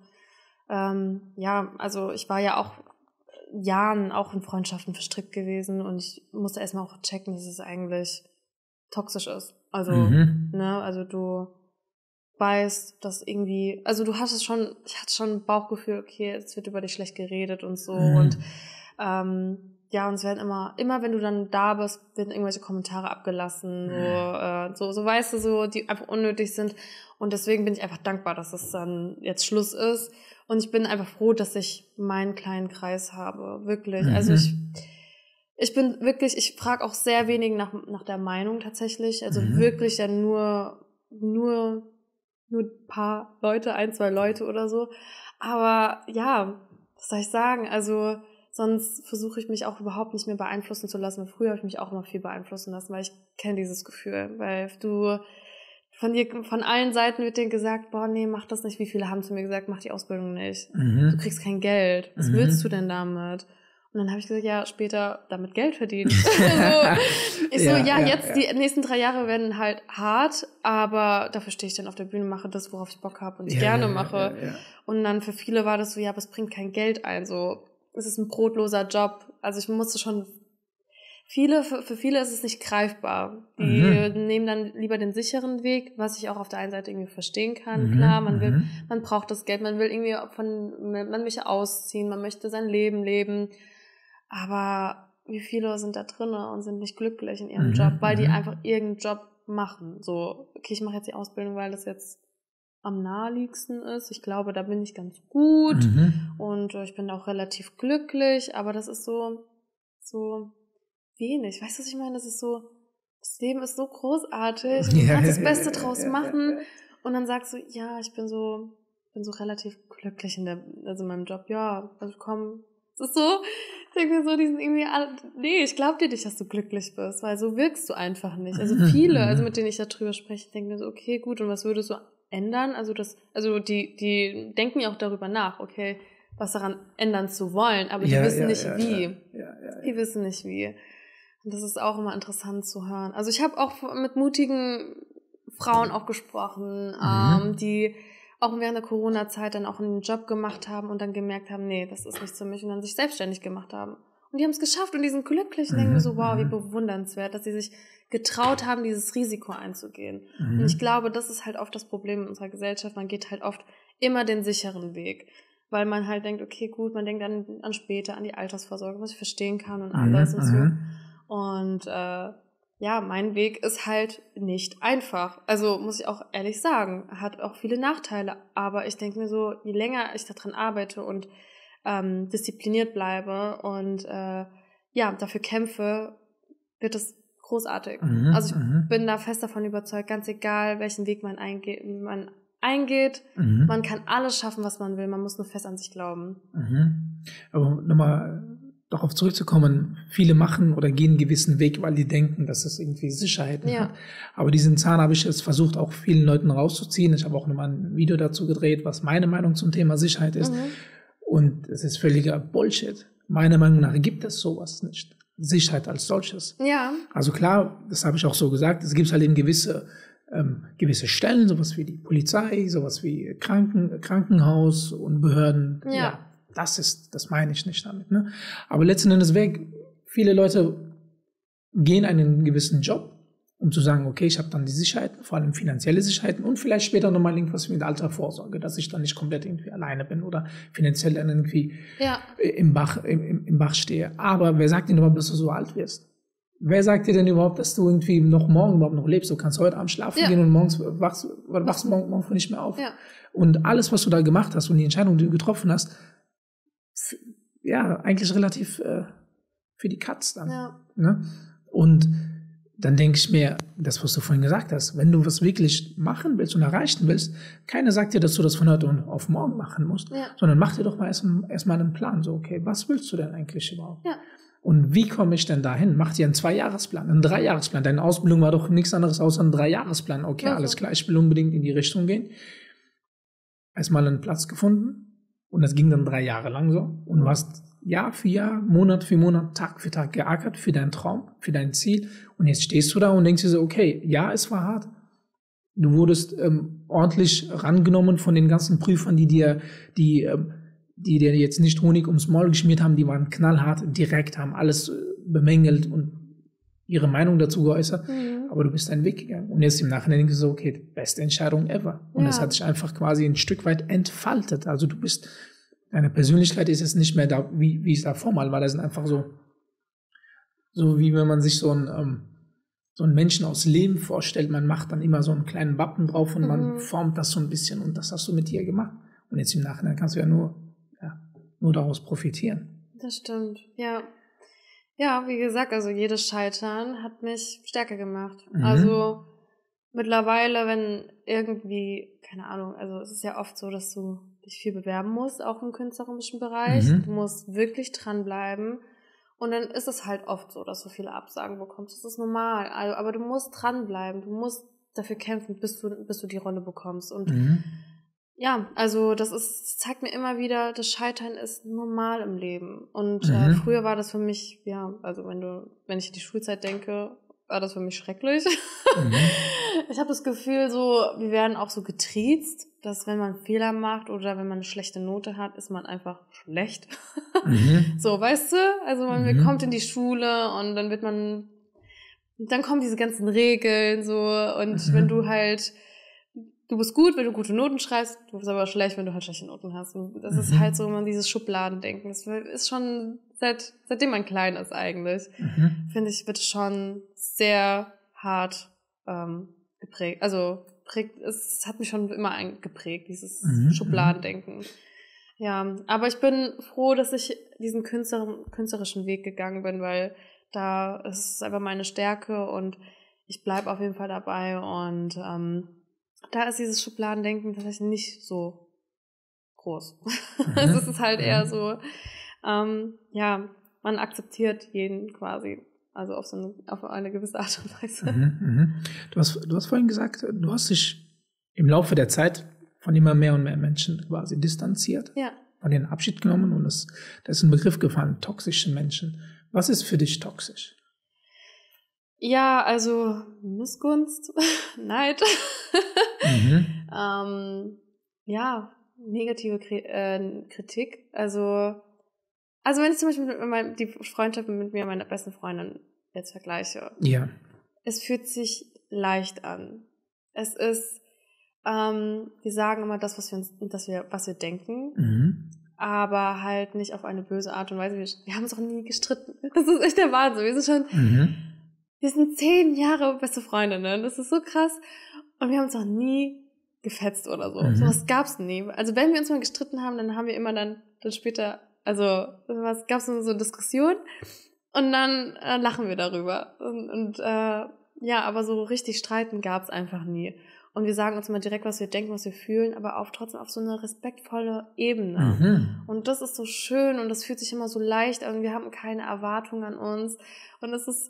also ich war ja auch Jahren auch in Freundschaften verstrickt gewesen und ich musste erstmal auch checken, dass es eigentlich toxisch ist. Also, also du weißt, dass irgendwie, also ich hatte schon ein Bauchgefühl, okay, es wird über dich schlecht geredet und so und und es werden immer wenn du dann da bist, werden irgendwelche Kommentare abgelassen, so weißt du, so, die einfach unnötig sind und deswegen bin ich einfach dankbar, dass es dann jetzt Schluss ist und ich bin einfach froh, dass ich meinen kleinen Kreis habe, wirklich, also ich bin wirklich, ich frage auch sehr wenig nach der Meinung tatsächlich, also wirklich ja nur ein paar Leute, 1, 2 Leute oder so, aber ja, was soll ich sagen, also sonst versuche ich mich auch überhaupt nicht mehr beeinflussen zu lassen. Früher habe ich mich auch immer viel beeinflussen lassen, weil ich kenne dieses Gefühl. Weil von allen Seiten wird dir gesagt, boah, nee, mach das nicht. Wie viele haben zu mir gesagt, mach die Ausbildung nicht. Du kriegst kein Geld. Was willst du denn damit? Und dann habe ich gesagt, ja, später damit Geld verdienen. Jetzt die nächsten 3 Jahre werden halt hart, aber dafür stehe ich dann auf der Bühne, mache das, worauf ich Bock habe und ich gerne mache. Ja. Und dann für viele war das so, ja, aber es bringt kein Geld ein, so, es ist ein brotloser Job. Also ich musste schon für viele ist es nicht greifbar. Die nehmen dann lieber den sicheren Weg, was ich auch auf der einen Seite irgendwie verstehen kann. Klar, man braucht das Geld, man will irgendwie man möchte ausziehen, man möchte sein Leben leben. Aber wie viele sind da drinne und sind nicht glücklich in ihrem Job, weil die einfach irgendeinen Job machen. So, okay, ich mache jetzt die Ausbildung, weil das jetzt am naheliegendsten ist. Ich glaube, da bin ich ganz gut und ich bin auch relativ glücklich, aber das ist so wenig. Weißt du, was ich meine? Das Leben ist so großartig und du kannst das Beste draus machen und dann sagst du, ja, ich bin so relativ glücklich in meinem Job. Ja, also komm, es ist so, ich denke mir so, die sind irgendwie alle, nee, ich glaube dir nicht, dass du glücklich bist, weil so wirkst du einfach nicht. Also viele, mit denen ich darüber spreche, denken mir so, okay, gut, und was würdest du ändern? Also die denken ja auch darüber nach, okay, was daran ändern zu wollen, aber die wissen nicht wie. Die wissen nicht wie. Und das ist auch immer interessant zu hören. Also ich habe auch mit mutigen Frauen auch gesprochen, die auch während der Corona-Zeit dann auch einen Job gemacht haben und dann gemerkt haben, nee, das ist nicht für mich und dann sich selbstständig gemacht haben. Und die haben es geschafft und die sind glücklich und denken mir so, wow, wie bewundernswert, dass sie sich getraut haben, dieses Risiko einzugehen. Und ich glaube, das ist halt oft das Problem in unserer Gesellschaft. Man geht halt oft immer den sicheren Weg, weil man halt denkt, okay, gut, man denkt an später, an die Altersvorsorge, was ich verstehen kann und alles und so. Und mein Weg ist halt nicht einfach. Also muss ich auch ehrlich sagen, hat auch viele Nachteile. Aber ich denke mir so, je länger ich daran arbeite und diszipliniert bleibe und dafür kämpfe, wird es großartig. Also ich bin da fest davon überzeugt, ganz egal, welchen Weg man eingeht, man kann alles schaffen, was man will. Man muss nur fest an sich glauben. Aber nochmal darauf zurückzukommen, viele machen oder gehen einen gewissen Weg, weil die denken, dass es irgendwie Sicherheiten hat. Aber diesen Zahn habe ich jetzt versucht, auch vielen Leuten rauszuziehen. Ich habe auch nochmal ein Video dazu gedreht, was meine Meinung zum Thema Sicherheit ist. Und es ist völliger Bullshit. Meiner Meinung nach gibt es sowas nicht. Sicherheit als solches. Ja. Also klar, das habe ich auch so gesagt, es gibt halt eben gewisse Stellen, sowas wie die Polizei, sowas wie Krankenhaus und Behörden. Ja. Das meine ich nicht damit. Ne? Aber letzten Endes viele Leute gehen einen gewissen Job, um zu sagen, okay, ich habe dann die Sicherheiten, vor allem finanzielle Sicherheiten und vielleicht später nochmal irgendwas mit Altersvorsorge, dass ich dann nicht komplett irgendwie alleine bin oder finanziell dann irgendwie im Bach stehe. Aber wer sagt denn überhaupt, dass du so alt wirst? Wer sagt dir denn überhaupt, dass du irgendwie morgen überhaupt noch lebst? Du kannst heute Abend schlafen gehen und morgens wachst morgen nicht mehr auf. Ja. Und alles, was du da gemacht hast und die Entscheidung, die du getroffen hast, eigentlich relativ für die Katz dann. Ja. Ne? Und dann denke ich mir, das, was du vorhin gesagt hast, wenn du was wirklich machen willst und erreichen willst, keiner sagt dir, dass du das von heute auf morgen machen musst, sondern mach dir doch mal erstmal einen Plan. So, okay, was willst du denn eigentlich überhaupt? Ja. Und wie komme ich denn dahin? Mach dir einen 2-Jahresplan, einen 3-Jahresplan. Deine Ausbildung war doch nichts anderes außer ein 3-Jahresplan. Okay, alles klar, ich will unbedingt in die Richtung gehen. Erstmal einen Platz gefunden. Und das ging dann 3 Jahre lang so. Und du hast Jahr für Jahr, Monat für Monat, Tag für Tag geackert für deinen Traum, für dein Ziel. Und jetzt stehst du da und denkst dir so, okay, ja, es war hart. Du wurdest ordentlich rangenommen von den ganzen Prüfern, die dir jetzt nicht Honig ums Maul geschmiert haben, die waren knallhart, direkt, haben alles bemängelt und ihre Meinung dazu geäußert. Aber du bist deinen Weg gegangen. Und jetzt im Nachhinein denkst du so, okay, beste Entscheidung ever. Und es hat sich einfach quasi ein Stück weit entfaltet. Also deine Persönlichkeit ist jetzt nicht mehr da, wie es davor mal war. Das sind einfach so wie wenn man sich so einen Menschen aus Lehm vorstellt. Man macht dann immer so einen kleinen Wappen drauf und man formt das so ein bisschen. Und das hast du mit dir gemacht. Und jetzt im Nachhinein kannst du ja nur daraus profitieren. Das stimmt, ja. Ja, wie gesagt, also jedes Scheitern hat mich stärker gemacht. Also mittlerweile, wenn irgendwie, keine Ahnung, also es ist ja oft so, dass du dich viel bewerben musst, auch im künstlerischen Bereich. Du musst wirklich dranbleiben. Und dann ist es halt oft so, dass du viele Absagen bekommst. Das ist normal. Also, aber du musst dranbleiben. Du musst dafür kämpfen, bis du die Rolle bekommst. Und Ja, also das zeigt mir immer wieder, das Scheitern ist normal im Leben. Und früher war das für mich, ja, also wenn ich an die Schulzeit denke, war das für mich schrecklich. Ich habe das Gefühl, so, wir werden auch so getriezt, dass wenn man Fehler macht oder wenn man eine schlechte Note hat, ist man einfach schlecht. So, weißt du? Also man kommt in die Schule und dann kommen diese ganzen Regeln so und wenn du bist gut, wenn du gute Noten schreibst, du bist aber schlecht, wenn du halt schlechte Noten hast. Und das ist halt so immer dieses Schubladendenken. Das ist schon seitdem man klein ist eigentlich, finde ich, wird schon sehr hart geprägt. Also es hat mich schon immer geprägt, dieses Schubladendenken. Ja, aber ich bin froh, dass ich diesen künstlerischen Weg gegangen bin, weil da ist es einfach meine Stärke und ich bleibe auf jeden Fall dabei und da ist dieses Schubladendenken tatsächlich nicht so groß. Also es ist halt eher so, ja, man akzeptiert jeden quasi, also auf eine gewisse Art und Weise. Du hast vorhin gesagt, du hast dich im Laufe der Zeit von immer mehr und mehr Menschen quasi distanziert, von denen Abschied genommen und da ist ein Begriff gefallen, toxische Menschen. Was ist für dich toxisch? Ja, also Missgunst, Neid, ja, negative Kritik. Also wenn ich zum Beispiel die Freundschaft mit mir, meiner besten Freundin jetzt vergleiche, es fühlt sich leicht an. Es ist, wir sagen immer das, was wir denken, aber halt nicht auf eine böse Art und Weise. Wir haben uns auch nie gestritten. Das ist echt der Wahnsinn. Wir sind 10 Jahre beste Freundinnen. Das ist so krass. Und wir haben uns auch nie gefetzt oder so. Sowas gab's nie. Also wenn wir uns mal gestritten haben, dann haben wir immer dann später, also gab's so eine Diskussion und dann lachen wir darüber. Ja, aber so richtig streiten gab's einfach nie. Und wir sagen uns mal direkt, was wir denken, was wir fühlen, aber trotzdem auf so eine respektvolle Ebene. Und das ist so schön und das fühlt sich immer so leicht an. Wir haben keine Erwartungen an uns. Und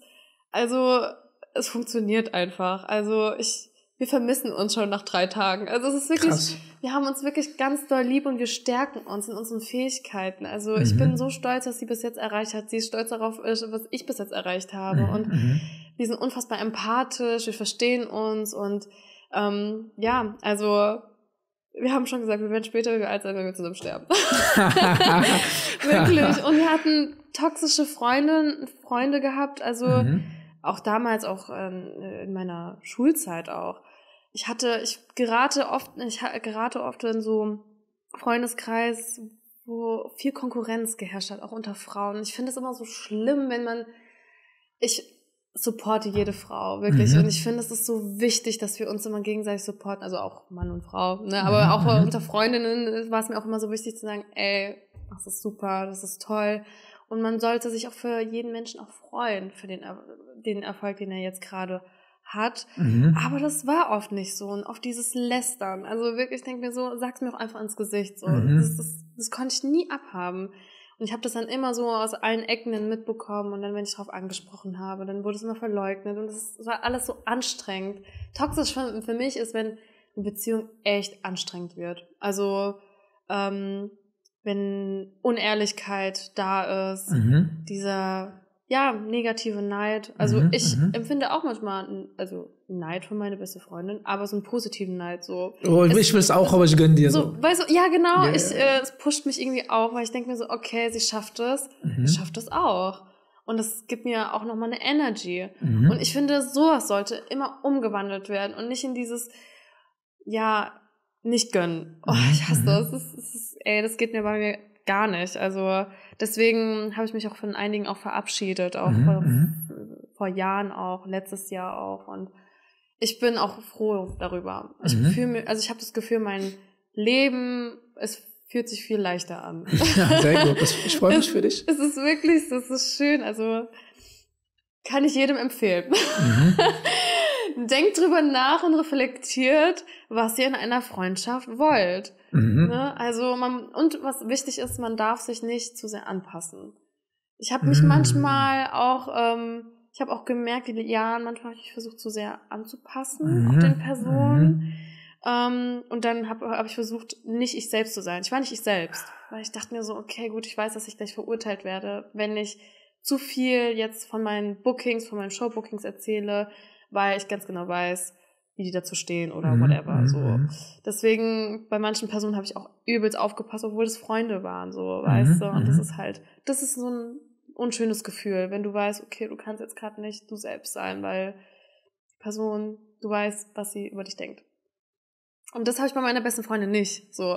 es funktioniert einfach. Also wir vermissen uns schon nach 3 Tagen. Also es ist wirklich, krass. Wir haben uns wirklich ganz doll lieb und wir stärken uns in unseren Fähigkeiten. Also ich bin so stolz, was sie bis jetzt erreicht hat. Sie ist stolz darauf, was ich bis jetzt erreicht habe. Und wir sind unfassbar empathisch, wir verstehen uns und ja, also wir haben schon gesagt, wir werden später, wenn wir alt sein, wenn wir zusammen sterben. Wirklich. Und wir hatten toxische Freunde gehabt, also auch damals, auch in meiner Schulzeit auch. Ich gerate oft in so Freundeskreis, wo viel Konkurrenz geherrscht hat, auch unter Frauen. Ich finde es immer so schlimm, ich supporte jede Frau, wirklich. Und ich finde, es ist so wichtig, dass wir uns immer gegenseitig supporten, also auch Mann und Frau, ne? Aber auch unter Freundinnen war es mir auch immer so wichtig zu sagen, ey, das ist super, das ist toll. Und man sollte sich auch für jeden Menschen auch freuen, für den Erfolg, den er jetzt gerade hat. Aber das war oft nicht so. Und oft dieses Lästern. Also wirklich, ich denke mir so, sag's mir auch einfach ins Gesicht. So. Das konnte ich nie abhaben. Und ich habe das dann immer so aus allen Ecken mitbekommen. Und dann, wenn ich darauf angesprochen habe, dann wurde es immer verleugnet. Und das war alles so anstrengend. Toxisch für mich ist, wenn eine Beziehung echt anstrengend wird. Also wenn Unehrlichkeit da ist, dieser negative Neid. Also ich empfinde auch manchmal Neid für meine beste Freundin, aber so einen positiven Neid. So. Oh, ich will es auch, aber ich gönne dir so. Weißt du, ja genau, es pusht mich irgendwie auch, weil ich denke mir so, okay, sie schafft es, ich schaffe das auch. Und das gibt mir auch nochmal eine Energy. Und ich finde, sowas sollte immer umgewandelt werden und nicht in dieses, nicht gönnen. Oh, ich hasse das. Das geht mir bei mir gar nicht. Also deswegen habe ich mich auch von einigen auch verabschiedet, auch vor Jahren auch, letztes Jahr auch. Und ich bin auch froh darüber. Ich habe das Gefühl, mein Leben, es fühlt sich viel leichter an. Ja, sehr gut. Ich freue mich für dich. Es ist wirklich, das ist schön. Also kann ich jedem empfehlen. Denkt drüber nach und reflektiert, was ihr in einer Freundschaft wollt. Ne? Also und was wichtig ist, man darf sich nicht zu sehr anpassen. Ich habe mich manchmal auch, ich habe auch gemerkt, manchmal habe ich versucht, zu sehr anzupassen auf den Personen. Und dann hab ich versucht, nicht ich selbst zu sein. Ich war nicht ich selbst. Weil ich dachte mir so, okay, gut, ich weiß, dass ich gleich verurteilt werde, wenn ich zu viel jetzt von meinen Bookings, von meinen Showbookings erzähle, weil ich ganz genau weiß, wie die dazu stehen oder whatever. So. Deswegen, bei manchen Personen habe ich auch übelst aufgepasst, obwohl es Freunde waren, so, weißt du. Und das ist so ein unschönes Gefühl, wenn du weißt, okay, du kannst jetzt gerade nicht du selbst sein, weil die Person, du weißt, was sie über dich denkt. Und das habe ich bei meiner besten Freundin nicht, so.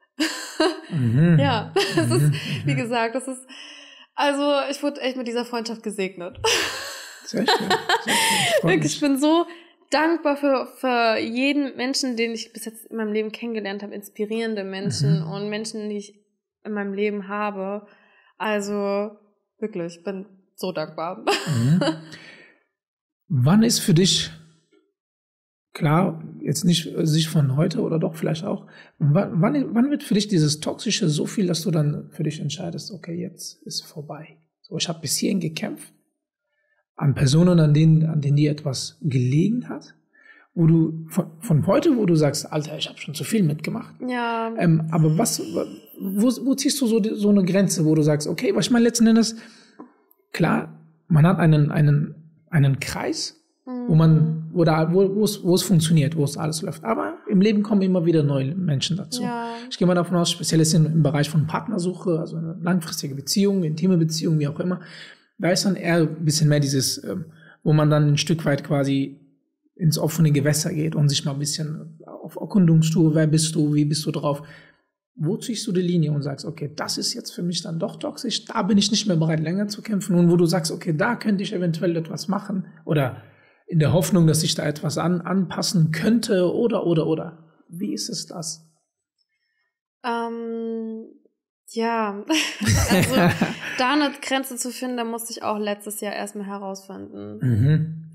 Ja, das ist, wie gesagt, also ich wurde echt mit dieser Freundschaft gesegnet. Sehr schön. Wirklich, ich bin so dankbar für jeden Menschen, den ich bis jetzt in meinem Leben kennengelernt habe, inspirierende Menschen und Menschen, die ich in meinem Leben habe. Also wirklich, ich bin so dankbar. Wann ist für dich, klar, jetzt nicht sich von heute oder doch vielleicht auch, wann wird für dich dieses Toxische so viel, dass du dann für dich entscheidest, okay, jetzt ist vorbei. So, ich habe bis hierhin gekämpft, an Personen, an denen dir etwas gelegen hat, wo du von heute, wo du sagst, Alter, ich habe schon zu viel mitgemacht. Ja. Aber wo ziehst du so eine Grenze, wo du sagst, okay, was ich meine, letzten Endes, klar, man hat einen Kreis, wo es funktioniert, wo es alles läuft. Aber im Leben kommen immer wieder neue Menschen dazu. Ja. Ich gehe mal davon aus, speziell ist im Bereich von Partnersuche, also eine langfristige Beziehung, intime Beziehung, wie auch immer, da ist dann eher ein bisschen mehr dieses, wo man dann ein Stück weit quasi ins offene Gewässer geht und sich mal ein bisschen auf Erkundungstour, wer bist du, wie bist du drauf, wo ziehst du die Linie und sagst, okay, das ist jetzt für mich dann doch toxisch, da bin ich nicht mehr bereit, länger zu kämpfen, und wo du sagst, okay, da könnte ich eventuell etwas machen oder in der Hoffnung, dass ich da etwas anpassen könnte oder. Wie ist es das? Ja, also da eine Grenze zu finden, da musste ich auch letztes Jahr erstmal herausfinden.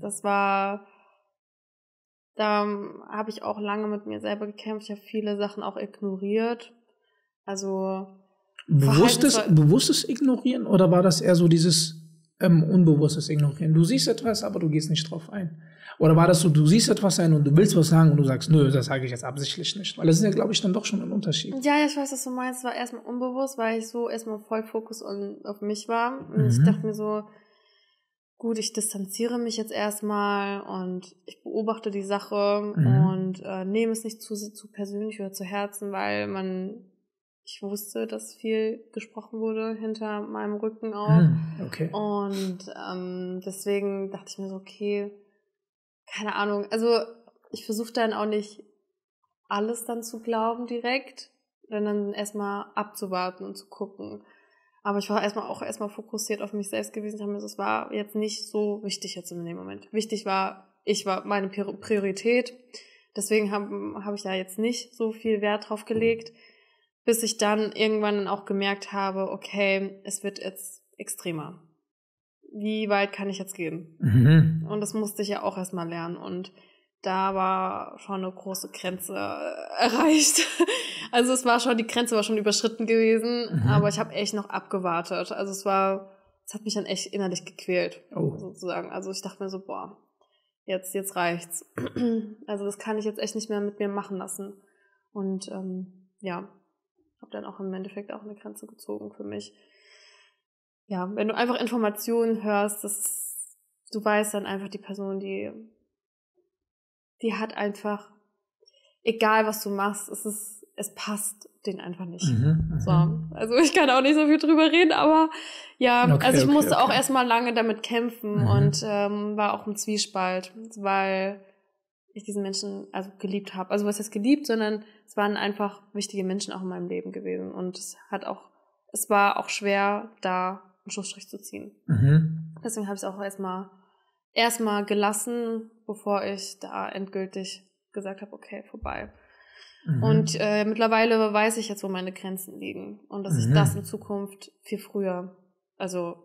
Da habe ich auch lange mit mir selber gekämpft. Ich habe viele Sachen auch ignoriert. Also bewusstes Ignorieren, oder war das eher so dieses unbewusstes Ignorieren? Du siehst etwas, aber du gehst nicht drauf ein. Oder war das so, du siehst etwas ein und du willst was sagen und du sagst, nö, das sage ich jetzt absichtlich nicht. Weil das ist ja, glaube ich, dann doch schon ein Unterschied. Ja, ich weiß, was du meinst. Es war erstmal unbewusst, weil ich so erstmal voll Fokus auf mich war. Und ich dachte mir so, gut, ich distanziere mich jetzt erstmal und ich beobachte die Sache und nehme es nicht zu persönlich oder zu Herzen, weil ich wusste, dass viel gesprochen wurde hinter meinem Rücken auch. Okay. Und deswegen dachte ich mir so, okay, keine Ahnung. Also ich versuche dann auch nicht alles dann zu glauben direkt, sondern erstmal abzuwarten und zu gucken. Aber ich war erstmal fokussiert auf mich selbst gewesen. Ich habe mir das war jetzt nicht so wichtig jetzt in dem Moment. Wichtig war, ich war meine Priorität. Deswegen habe ich da jetzt nicht so viel Wert drauf gelegt, bis ich dann irgendwann auch gemerkt habe, okay, es wird jetzt extremer. Wie weit kann ich jetzt gehen? Und das musste ich ja auch erstmal lernen. Und da war schon eine große Grenze erreicht. Also die Grenze war schon überschritten gewesen, aber ich habe echt noch abgewartet. Also es hat mich dann echt innerlich gequält, sozusagen. Also ich dachte mir so, boah, jetzt reicht's. Also das kann ich jetzt echt nicht mehr mit mir machen lassen. Und habe dann auch im Endeffekt auch eine Grenze gezogen für mich. Ja, wenn du einfach Informationen hörst, du weißt dann einfach, die Person, die hat einfach, egal was du machst, es passt denen einfach nicht. So, also ich kann auch nicht so viel drüber reden, aber ja, ich musste auch erstmal lange damit kämpfen und war auch im Zwiespalt, weil ich diesen Menschen also geliebt habe. Also was heißt geliebt, sondern es waren einfach wichtige Menschen auch in meinem Leben gewesen und es war auch schwer, da einen Schlussstrich zu ziehen. Deswegen habe ich es auch erstmal gelassen, bevor ich da endgültig gesagt habe, okay, vorbei. Und mittlerweile weiß ich jetzt, wo meine Grenzen liegen und dass ich das in Zukunft viel früher da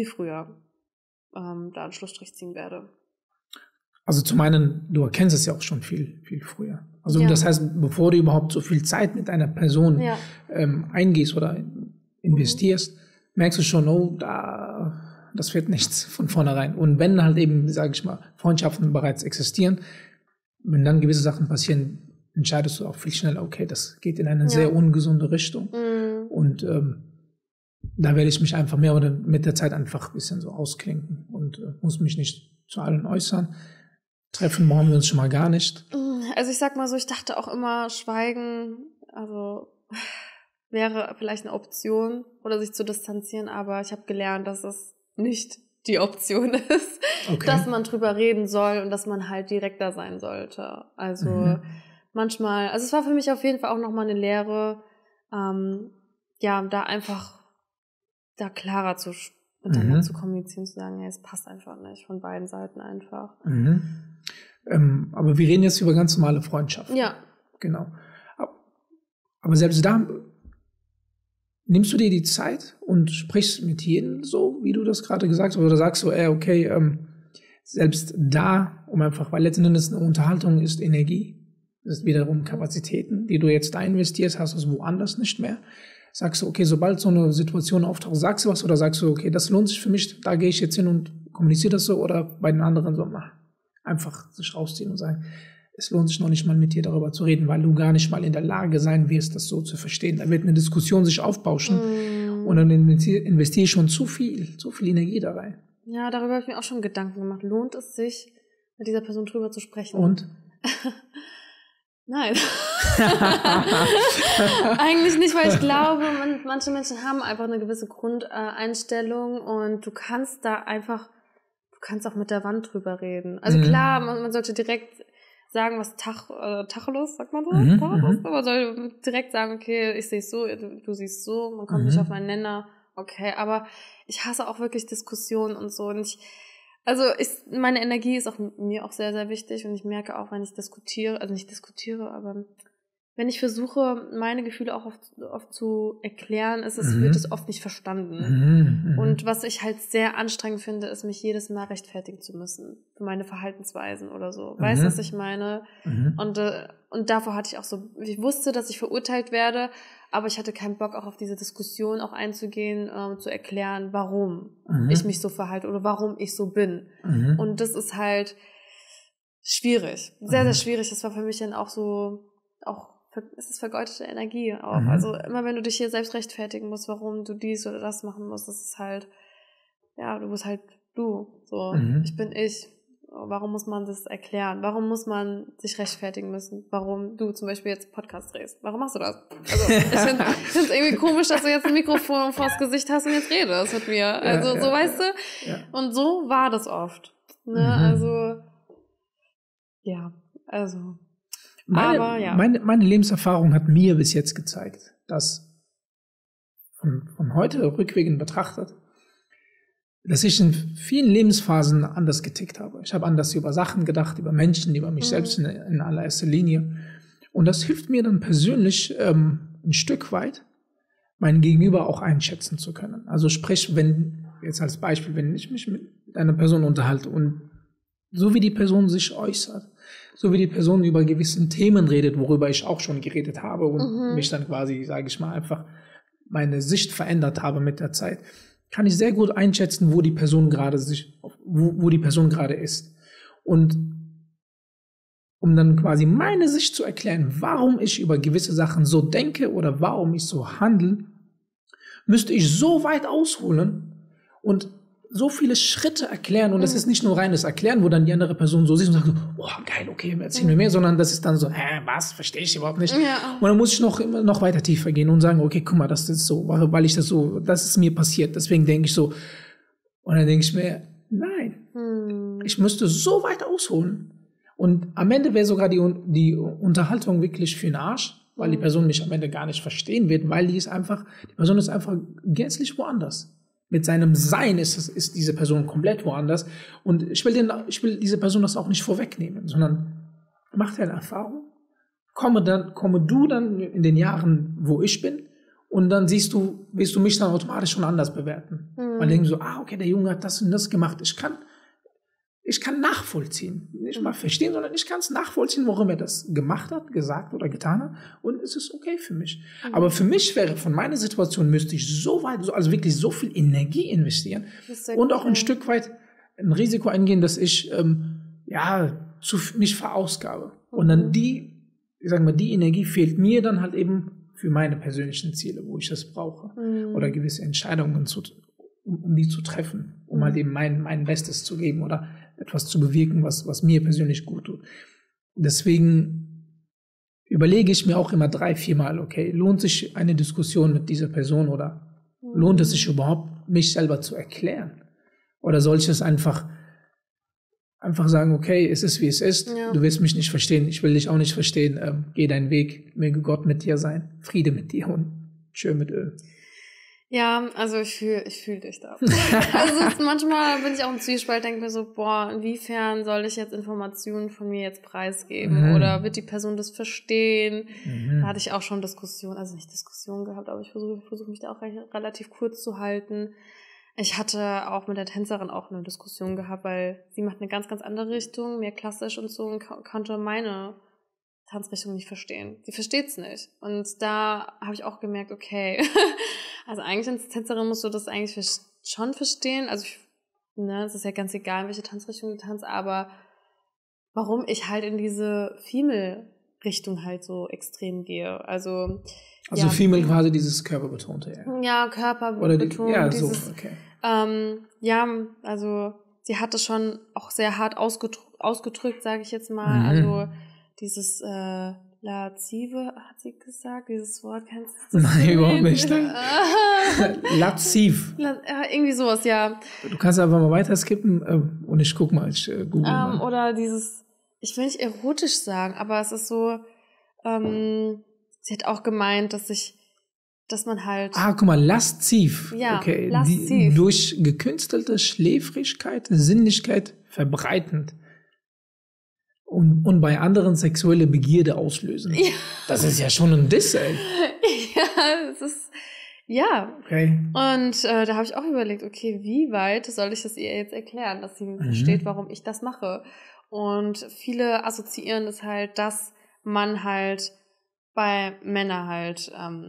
einen Schlussstrich ziehen werde. Also zum einen, du erkennst es ja auch schon viel, viel früher. Also das heißt, bevor du überhaupt so viel Zeit mit einer Person eingehst oder investierst, merkst du schon, das wird nichts von vornherein. Und wenn halt eben, sage ich mal, Freundschaften bereits existieren, wenn dann gewisse Sachen passieren, entscheidest du auch viel schneller, okay, das geht in eine sehr ungesunde Richtung. Und da werde ich mich einfach mehr oder mit der Zeit einfach ein bisschen so ausklinken und muss mich nicht zu allen äußern. Treffen wollen wir uns schon mal gar nicht. Also ich sag mal so, ich dachte auch immer, Schweigen, also wäre vielleicht eine Option oder sich zu distanzieren, aber ich habe gelernt, dass es nicht die Option ist, dass man drüber reden soll und dass man halt direkter sein sollte. Also manchmal, also es war für mich auf jeden Fall auch nochmal eine Lehre, da einfach da klarer miteinander zu kommunizieren, zu sagen, es passt einfach nicht, von beiden Seiten einfach. Aber wir reden jetzt über ganz normale Freundschaften. Ja. Genau. Aber selbst da nimmst du dir die Zeit und sprichst mit jedem so, wie du das gerade gesagt hast, oder sagst du, selbst da, weil letzten Endes eine Unterhaltung ist Energie, das ist wiederum Kapazitäten, die du jetzt da investierst, hast du es woanders nicht mehr. Sagst du, okay, sobald so eine Situation auftaucht, sagst du was oder sagst du, okay, das lohnt sich für mich, da gehe ich jetzt hin und kommuniziere das so, oder bei den anderen so, einfach sich rausziehen und sagen, es lohnt sich noch nicht mal mit dir darüber zu reden, weil du gar nicht mal in der Lage sein wirst, das so zu verstehen. Da wird eine Diskussion sich aufbauschen und dann investiere ich schon zu viel Energie da rein. Ja, darüber habe ich mir auch schon Gedanken gemacht. Lohnt es sich, mit dieser Person drüber zu sprechen? Und? Nein. Eigentlich nicht, weil ich glaube, manche Menschen haben einfach eine gewisse Grundeinstellung und du kannst auch mit der Wand drüber reden. Also klar, man sollte direkt sagen, was Tacheles, sagt man so? Tacheles? Man soll direkt sagen, okay, ich sehe es so, du siehst so, man kommt nicht auf einen Nenner, okay, aber ich hasse auch wirklich Diskussionen und so. Und meine Energie ist auch mir auch sehr, sehr wichtig und ich merke auch, wenn ich aber wenn ich versuche, meine Gefühle auch oft zu erklären, wird es oft nicht verstanden. Und was ich halt sehr anstrengend finde, ist, mich jedes Mal rechtfertigen zu müssen für meine Verhaltensweisen oder so. Weißt du, was ich meine? Und davor hatte ich auch so, ich wusste, dass ich verurteilt werde, aber ich hatte keinen Bock, auch auf diese Diskussion auch einzugehen, zu erklären, warum ich mich so verhalte oder warum ich so bin. Und das ist halt schwierig. Sehr, sehr schwierig. Das war für mich dann auch so, es ist vergeudete Energie auch. Also immer wenn du dich hier selbst rechtfertigen musst, warum du dies oder das machen musst, das ist halt, du bist halt du. So, ich bin ich. Warum muss man das erklären? Warum muss man sich rechtfertigen müssen? Warum du zum Beispiel jetzt Podcast drehst? Warum machst du das? Also ich finde es irgendwie komisch, dass du jetzt ein Mikrofon vors Gesicht hast und jetzt redest mit mir. Also so, weißt du? Ja. Und so war das oft. Ne? Meine Lebenserfahrung hat mir bis jetzt gezeigt, dass von heute rückwirkend betrachtet, dass ich in vielen Lebensphasen anders getickt habe. Ich habe anders über Sachen gedacht, über Menschen, über mich selbst in allererster Linie. Und das hilft mir dann persönlich ein Stück weit, mein Gegenüber auch einschätzen zu können. Also sprich, wenn ich mich mit einer Person unterhalte und so wie die Person sich äußert, so wie die Person über gewisse Themen redet, worüber ich auch schon geredet habe und mich dann quasi, sage ich mal, einfach meine Sicht verändert habe mit der Zeit, kann ich sehr gut einschätzen, wo die Person gerade ist. Und um dann quasi meine Sicht zu erklären, warum ich über gewisse Sachen so denke oder warum ich so handle, müsste ich so weit ausholen und so viele Schritte erklären. Und das ist nicht nur reines Erklären, wo dann die andere Person so sieht und sagt, oh geil, okay, erzähl mir mehr, sondern das ist dann so, was, verstehe ich überhaupt nicht. Ja. Und dann muss ich noch weiter tiefer gehen und sagen, okay, guck mal, das ist so, weil das ist mir passiert, deswegen denke ich so. Und dann denke ich mir, nein, ich müsste so weit ausholen. Und am Ende wäre sogar die Unterhaltung wirklich für den Arsch, weil die Person mich am Ende gar nicht verstehen wird, weil die Person ist einfach gänzlich woanders. Mit seinem Sein ist diese Person komplett woanders. Und ich will diese Person das auch nicht vorwegnehmen, sondern mach deine Erfahrung. Komme du dann in den Jahren, wo ich bin, und dann wirst du mich dann automatisch schon anders bewerten. Weil denken so, okay, der Junge hat das und das gemacht. Ich kann nachvollziehen. Nicht mal verstehen, sondern ich kann es nachvollziehen, warum er das gemacht hat, gesagt oder getan hat. Und es ist okay für mich. Aber für mich von meiner Situation müsste ich also wirklich so viel Energie investieren und auch ein Stück weit ein Risiko eingehen, dass ich mich verausgabe. Und dann die ich sage mal, die Energie fehlt mir dann halt eben für meine persönlichen Ziele, wo ich das brauche. Oder gewisse Entscheidungen, um die zu treffen, um halt eben mein Bestes zu geben oder etwas zu bewirken, was mir persönlich gut tut. Deswegen überlege ich mir auch immer 3-4 Mal, okay, lohnt sich eine Diskussion mit dieser Person oder lohnt es sich überhaupt, mich selber zu erklären? Oder soll ich es einfach sagen, okay, es ist, wie es ist, du willst mich nicht verstehen, ich will dich auch nicht verstehen, geh deinen Weg, möge Gott mit dir sein, Friede mit dir und schön mit Öl. Ja, also ich fühl dich da. Also manchmal bin ich auch im Zwiespalt, denke mir so, boah, inwiefern soll ich jetzt Informationen von mir jetzt preisgeben? Oder wird die Person das verstehen? Da hatte ich auch schon Diskussionen, also nicht Diskussionen gehabt, aber ich versuche mich da auch relativ kurz zu halten. Ich hatte auch mit der Tänzerin auch eine Diskussion gehabt, weil sie macht eine ganz, ganz andere Richtung, mehr klassisch und so, und konnte meine Tanzrichtung nicht verstehen. Sie versteht's nicht. Und da habe ich auch gemerkt, okay, also eigentlich als Tänzerin musst du das eigentlich schon verstehen. Also es ist ja ganz egal, in welche Tanzrichtung du tanzt, aber warum ich halt in diese Female-Richtung halt so extrem gehe. Also ja. Female quasi dieses körperbetonte, ja. Ja, körperbetont. Ja, dieses, so, okay. Ja, also sie hat das schon auch sehr hart ausgedrückt, sage ich jetzt mal. Also dieses Laszive, hat sie gesagt, dieses Wort, kennst du das? Nein, überhaupt nicht. Lasziv. Irgendwie sowas, ja. Du kannst einfach mal weiter skippen und ich guck mal, ich google mal. Oder dieses, ich will nicht erotisch sagen, aber es ist so, sie hat auch gemeint, dass man halt... guck mal, lasziv. Ja, okay. lasziv. Durch gekünstelte Schläfrigkeit, Sinnlichkeit verbreitend. Und bei anderen sexuelle Begierde auslösen. Ja. Das ist ja schon ein Diss, ey. Ja, das ist... Ja. Okay. Und da habe ich auch überlegt, okay, wie weit soll ich das ihr jetzt erklären, dass sie versteht, warum ich das mache. Und viele assoziieren es halt, dass man halt bei Männern halt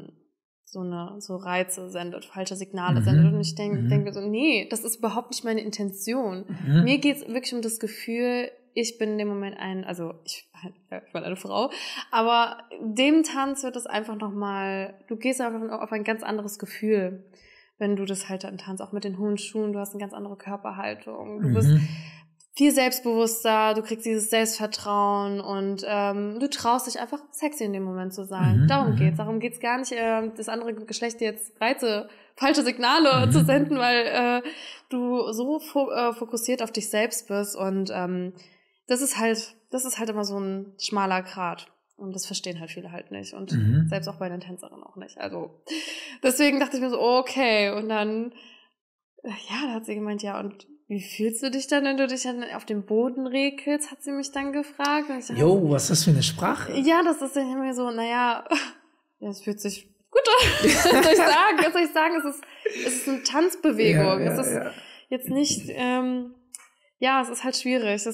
so Reize sendet, falsche Signale sendet. Und ich denke so, nee, das ist überhaupt nicht meine Intention. Mir geht's wirklich um das Gefühl, ich bin in dem Moment ich bin eine Frau, aber dem Tanz wird es einfach nochmal, du gehst einfach auf ein ganz anderes Gefühl, wenn du das halt im Tanz, auch mit den hohen Schuhen, du hast eine ganz andere Körperhaltung, du bist viel selbstbewusster, du kriegst dieses Selbstvertrauen und du traust dich einfach sexy in dem Moment zu sein. Darum geht's gar nicht, das andere Geschlecht jetzt falsche Signale zu senden, weil du so fokussiert auf dich selbst bist und das ist halt immer so ein schmaler Grat. Und das verstehen halt viele halt nicht. Und selbst auch bei den Tänzerinnen auch nicht. Also, deswegen dachte ich mir so, okay. Und dann, da hat sie gemeint, ja, und wie fühlst du dich dann, wenn du dich dann auf dem Boden regelst, hat sie mich dann gefragt. Und ich dachte, was ist das für eine Sprache? Ja, das ist dann immer so, es fühlt sich gut an. Was soll ich sagen? Es ist eine Tanzbewegung. Es ist jetzt nicht, es ist halt schwierig.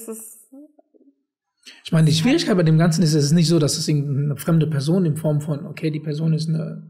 Ich meine, die Schwierigkeit bei dem Ganzen ist, es ist nicht so, dass es eine fremde Person in Form von, okay, die Person ist eine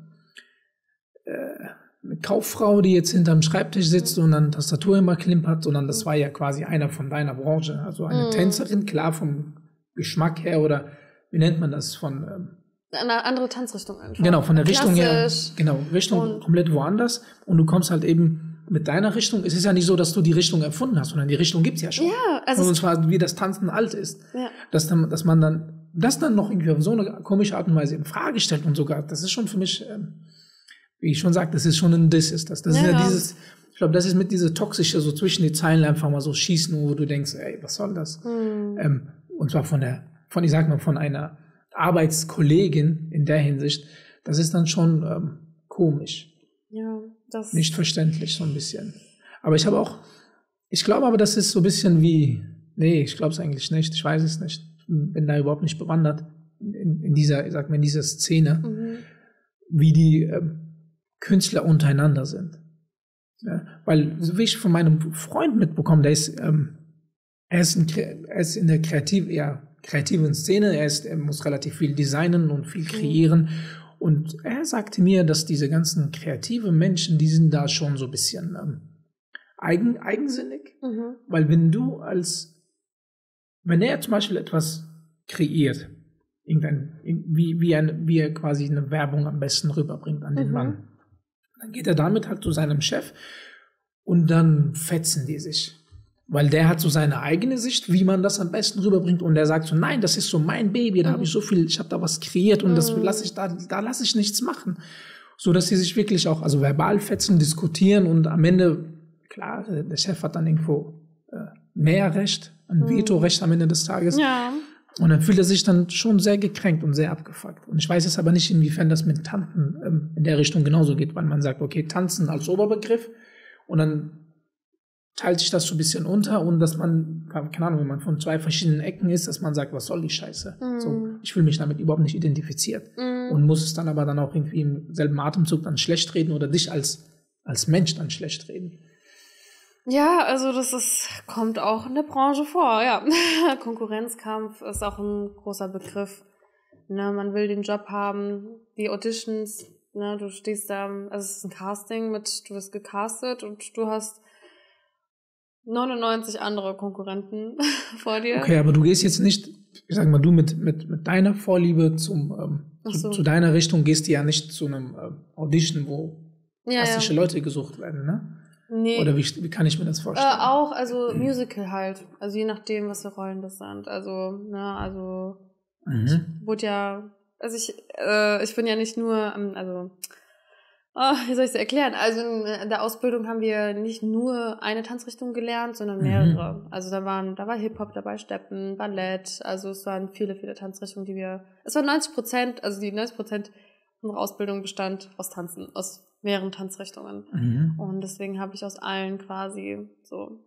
Kauffrau, die jetzt hinterm Schreibtisch sitzt und dann Tastatur immer klimpert, sondern das war ja quasi einer von deiner Branche. Also eine Tänzerin, klar vom Geschmack her oder wie nennt man das? Von eine andere Tanzrichtung einfach. Genau, von der Richtung her. Klassisch. Genau, Richtung komplett woanders. Und du kommst halt eben mit deiner Richtung. Es ist ja nicht so, dass du die Richtung erfunden hast, sondern die Richtung gibt's ja schon. Ja, also und zwar wie das Tanzen alt ist. Ja. Dass man dann das dann noch irgendwie auf so eine komische Art und Weise in Frage stellt und sogar, das ist schon für mich, wie ich schon sagte, das ist schon ein Diss, ist das. Das ist ja dieses, ich glaube, das ist mit dieser toxische, so zwischen die Zeilen einfach mal so schießen, wo du denkst, ey, was soll das? Und zwar von einer Arbeitskollegin in der Hinsicht, das ist dann schon komisch. Ja, das... Nicht verständlich, so ein bisschen. Aber ich glaube aber, das ist so ein bisschen wie, nee, ich glaube es eigentlich nicht, ich weiß es nicht. Ich bin da überhaupt nicht bewandert in dieser Szene, wie die Künstler untereinander sind. Ja, weil, so wie ich von meinem Freund mitbekommen, er ist in der kreativen Szene, er muss relativ viel designen und viel kreieren. Und er sagte mir, dass diese ganzen kreativen Menschen, die sind da schon so ein bisschen eigensinnig. Weil wenn er zum Beispiel etwas kreiert, wie er quasi eine Werbung am besten rüberbringt an den Mann. Dann geht er damit halt zu seinem Chef und dann fetzen die sich. Weil der hat so seine eigene Sicht, wie man das am besten rüberbringt. Und der sagt so, nein, das ist so mein Baby, da habe ich so viel, ich habe da was kreiert und das lasse ich da lasse ich nichts machen. So dass sie sich wirklich auch, also verbal fetzen, diskutieren und am Ende, klar, der Chef hat dann irgendwo mehr Recht, ein Vetorecht am Ende des Tages. Ja. Und dann fühlt er sich dann schon sehr gekränkt und sehr abgefuckt. Und ich weiß jetzt aber nicht, inwiefern das mit Tanten in der Richtung genauso geht, weil man sagt, okay, Tanzen als Oberbegriff und dann teilt sich das so ein bisschen unter und dass man, keine Ahnung, wenn man von 2 verschiedenen Ecken ist, dass man sagt, was soll die Scheiße? So, ich fühle mich damit überhaupt nicht identifiziert und muss es dann aber dann auch irgendwie im selben Atemzug dann schlecht reden oder dich als Mensch dann schlecht reden. Ja, also kommt auch in der Branche vor, ja. Konkurrenzkampf ist auch ein großer Begriff. Ne, man will den Job haben, die Auditions, ne, du stehst da, also es ist ein Casting du wirst gecastet und du hast 99 andere Konkurrenten vor dir. Okay, aber du gehst jetzt nicht, ich sag mal, du mit deiner Vorliebe zu deiner Richtung gehst du ja nicht zu einem Audition, wo plastische Leute gesucht werden, ne? Nee. Oder wie kann ich mir das vorstellen? Auch, also Musical halt. Also je nachdem, was für Rollen das sind. Also, ne, ich wurde ja, also ich bin ja nicht nur, wie soll ich es erklären? Also in der Ausbildung haben wir nicht nur eine Tanzrichtung gelernt, sondern mehrere. Also da war Hip-Hop dabei, Steppen, Ballett, also es waren viele, viele Tanzrichtungen, es waren 90%, also die 90% unserer Ausbildung bestand aus Tanzen, aus mehreren Tanzrichtungen. Und deswegen habe ich aus allen quasi so,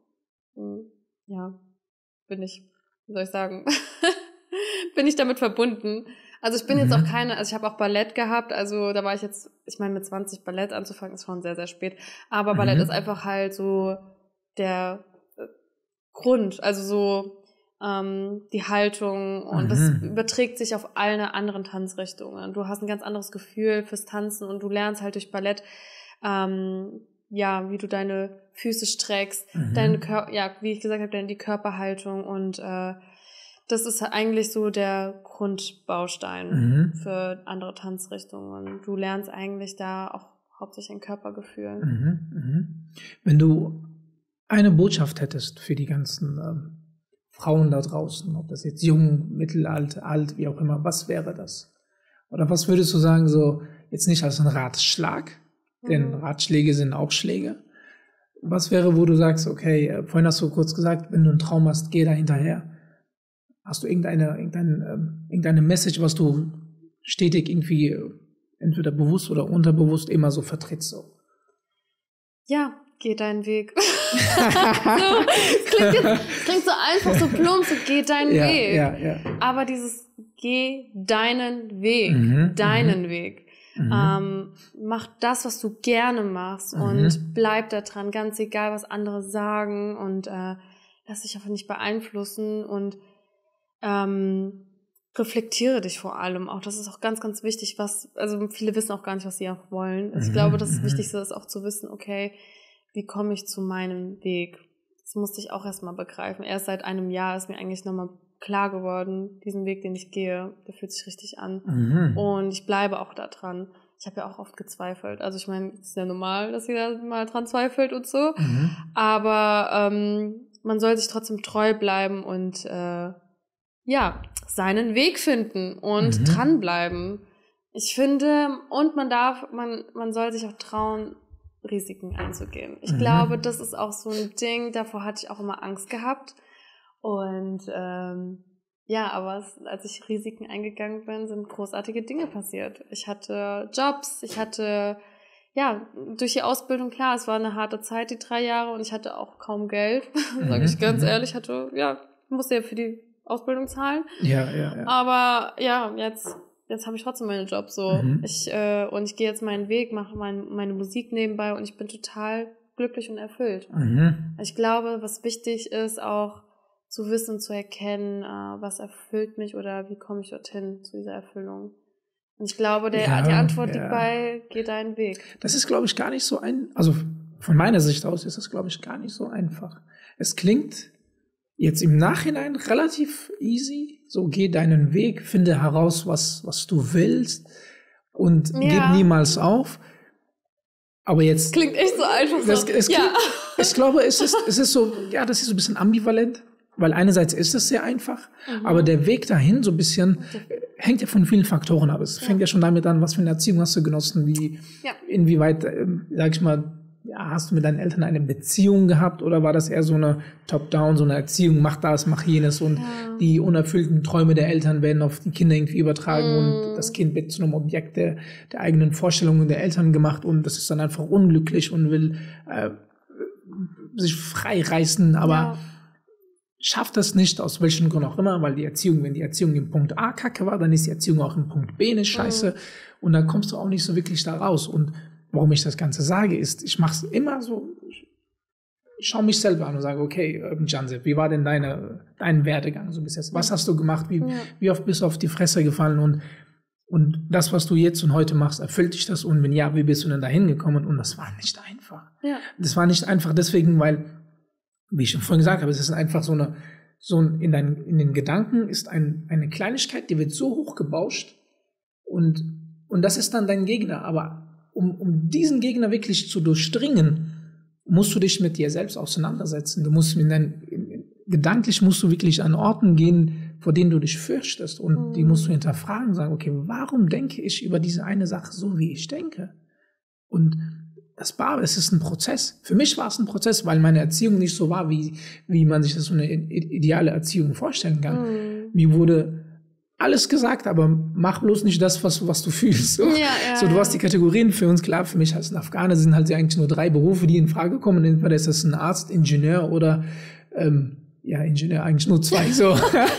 wie soll ich sagen, bin ich damit verbunden. Also ich bin jetzt auch ich habe auch Ballett gehabt, also da war ich jetzt, ich meine mit 20 Ballett anzufangen, ist schon sehr, sehr spät, aber Ballett ist einfach halt so der Grund, also so die Haltung und das überträgt sich auf alle anderen Tanzrichtungen. Du hast ein ganz anderes Gefühl fürs Tanzen und du lernst halt durch Ballett, wie du deine Füße streckst, deine wie ich gesagt habe, die Körperhaltung und das ist eigentlich so der Grundbaustein für andere Tanzrichtungen. Du lernst eigentlich da auch hauptsächlich ein Körpergefühl. Wenn du eine Botschaft hättest für die ganzen Frauen da draußen, ob das jetzt jung, mittelalt, alt, wie auch immer, was wäre das? Oder was würdest du sagen, so jetzt nicht als ein Ratschlag, denn Ratschläge sind auch Schläge. Was wäre, wo du sagst, okay, vorhin hast du kurz gesagt, wenn du einen Traum hast, geh da hinterher. Hast du irgendeine Message, was du stetig irgendwie entweder bewusst oder unterbewusst immer so vertrittst? So? Ja, geh deinen Weg. Klingt so einfach, so plump, so geh deinen Weg. Ja. Aber dieses geh deinen Weg, Weg. Mach das, was du gerne machst und bleib da dran, ganz egal, was andere sagen und lass dich einfach nicht beeinflussen und reflektiere dich vor allem auch. Das ist auch ganz, ganz wichtig, also viele wissen auch gar nicht, was sie auch wollen. Also ich glaube, das Wichtigste ist auch zu wissen, okay, wie komme ich zu meinem Weg? Das musste ich auch erstmal begreifen. Erst seit einem Jahr ist mir eigentlich nochmal klar geworden, diesen Weg, den ich gehe, der fühlt sich richtig an. Und ich bleibe auch da dran. Ich habe ja auch oft gezweifelt. Also ich meine, es ist ja normal, dass jeder mal dran zweifelt und so. Aber man soll sich trotzdem treu bleiben und seinen Weg finden und dranbleiben. Ich finde, und man soll sich auch trauen, Risiken einzugehen. Ich glaube, das ist auch so ein Ding, davor hatte ich auch immer Angst gehabt. Und aber als ich Risiken eingegangen bin, sind großartige Dinge passiert. Ich hatte Jobs, durch die Ausbildung, klar, es war eine harte Zeit, die 3 Jahre, und ich hatte auch kaum Geld, sage ich ganz ehrlich, musste ja für die Ausbildung zahlen. Ja. Aber jetzt habe ich trotzdem meinen Job so. Ich gehe jetzt meinen Weg, mache meine Musik nebenbei und ich bin total glücklich und erfüllt. Ich glaube, was wichtig ist, auch zu wissen, zu erkennen, was erfüllt mich oder wie komme ich dorthin zu dieser Erfüllung. Und ich glaube, die Antwort liegt bei, geh deinen Weg. Das ist, glaube ich, gar nicht so also von meiner Sicht aus ist das, glaube ich, gar nicht so einfach. Es klingt jetzt im Nachhinein relativ easy. So, geh deinen Weg, finde heraus, was du willst und gib niemals auf. Aber jetzt... Klingt echt so einfach. Ich glaube, es ist so, ja, das ist so ein bisschen ambivalent, weil einerseits ist es sehr einfach, aber der Weg dahin so ein bisschen hängt ja von vielen Faktoren ab. Es fängt ja schon damit an, was für eine Erziehung hast du genossen, inwieweit, sag ich mal, ja, hast du mit deinen Eltern eine Beziehung gehabt oder war das eher so eine Top-Down, so eine Erziehung, mach das, mach jenes und die unerfüllten Träume der Eltern werden auf die Kinder irgendwie übertragen und das Kind wird zu einem Objekt der eigenen Vorstellungen der Eltern gemacht und das ist dann einfach unglücklich und will sich frei reißen, aber schafft das nicht, aus welchen Gründen auch immer, weil wenn die Erziehung im Punkt A kacke war, dann ist die Erziehung auch im Punkt B eine Scheiße und dann kommst du auch nicht so wirklich da raus und warum ich das Ganze sage, ist, ich mache es immer so, ich schaue mich selber an und sage, okay, Cansep, wie war denn dein Werdegang so bis jetzt? Was hast du gemacht? Wie oft bist du auf die Fresse gefallen? Und das, was du jetzt und heute machst, erfüllt dich das? Und wenn ja, wie bist du denn da hingekommen? Und das war nicht einfach. Ja. Das war nicht einfach deswegen, weil, wie ich schon vorhin gesagt habe, es ist einfach in den Gedanken ist eine Kleinigkeit, die wird so hochgebauscht und das ist dann dein Gegner, aber um diesen Gegner wirklich zu durchdringen, musst du dich mit dir selbst auseinandersetzen. Du musst gedanklich musst du wirklich an Orten gehen, vor denen du dich fürchtest. Und die musst du hinterfragen, sagen, okay, warum denke ich über diese eine Sache so, wie ich denke? Und es ist ein Prozess. Für mich war es ein Prozess, weil meine Erziehung nicht so war, wie man sich das so eine ideale Erziehung vorstellen kann. Mir wurde alles gesagt, aber mach bloß nicht das, was du fühlst. So, du hast die Kategorien für uns, klar, für mich als ein Afghaner sind halt eigentlich nur 3 Berufe, die in Frage kommen. Entweder ist das ein Arzt, Ingenieur oder, Ingenieur eigentlich nur 2. So,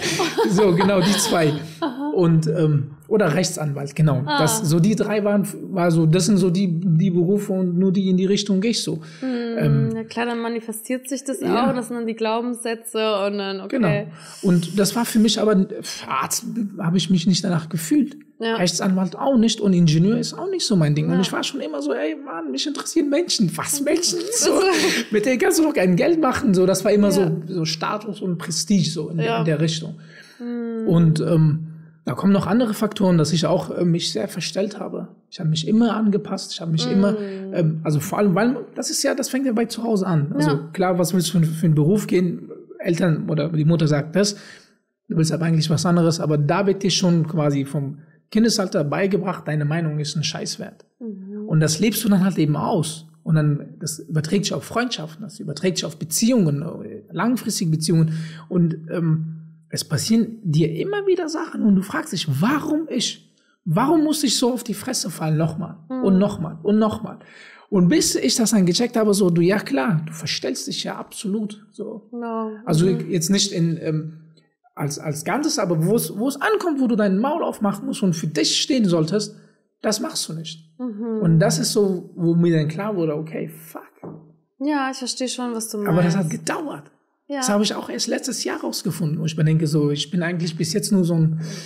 so genau, die 2. Und, oder Rechtsanwalt, genau. Die 3 das sind so die Berufe und nur die in die Richtung gehe ich so. Ja klar, dann manifestiert sich das auch, das sind dann die Glaubenssätze und dann, okay. Genau. Und das war für mich aber, Arzt habe ich mich nicht danach gefühlt. Ja. Rechtsanwalt auch nicht und Ingenieur ist auch nicht so mein Ding. Und ich war schon immer so, ey Mann, mich interessieren Menschen. Was Menschen? So, mit denen kannst du doch kein Geld machen. So, das war immer so Status und Prestige so in der Richtung. Und da kommen noch andere Faktoren, dass ich auch mich sehr verstellt habe. Ich habe mich immer angepasst. Ich habe mich immer, also vor allem, weil das fängt ja bei zu Hause an. Also klar, was willst du für einen Beruf gehen? Eltern oder die Mutter sagt das. Du willst aber eigentlich was anderes. Aber da wird dir schon quasi vom Kindesalter beigebracht, deine Meinung ist ein Scheißwert. Und das lebst du dann halt eben aus. Und dann, das überträgt sich auf Freundschaften, das überträgt sich auf Beziehungen, langfristige Beziehungen. Und es passieren dir immer wieder Sachen und du fragst dich, warum ich? Warum muss ich so auf die Fresse fallen? Nochmal und nochmal und nochmal. Und bis ich das dann gecheckt habe, so, ja klar, du verstellst dich ja absolut. So. Also jetzt nicht als Ganzes, aber wo es ankommt, wo du deinen Maul aufmachen musst und für dich stehen solltest, das machst du nicht. Und das ist so, wo mir dann klar wurde, okay, fuck. Ja, ich verstehe schon, was du meinst. Aber das hat gedauert. Ja. Das habe ich auch erst letztes Jahr rausgefunden, wo ich mir denke, so, ich bin eigentlich bis jetzt nur so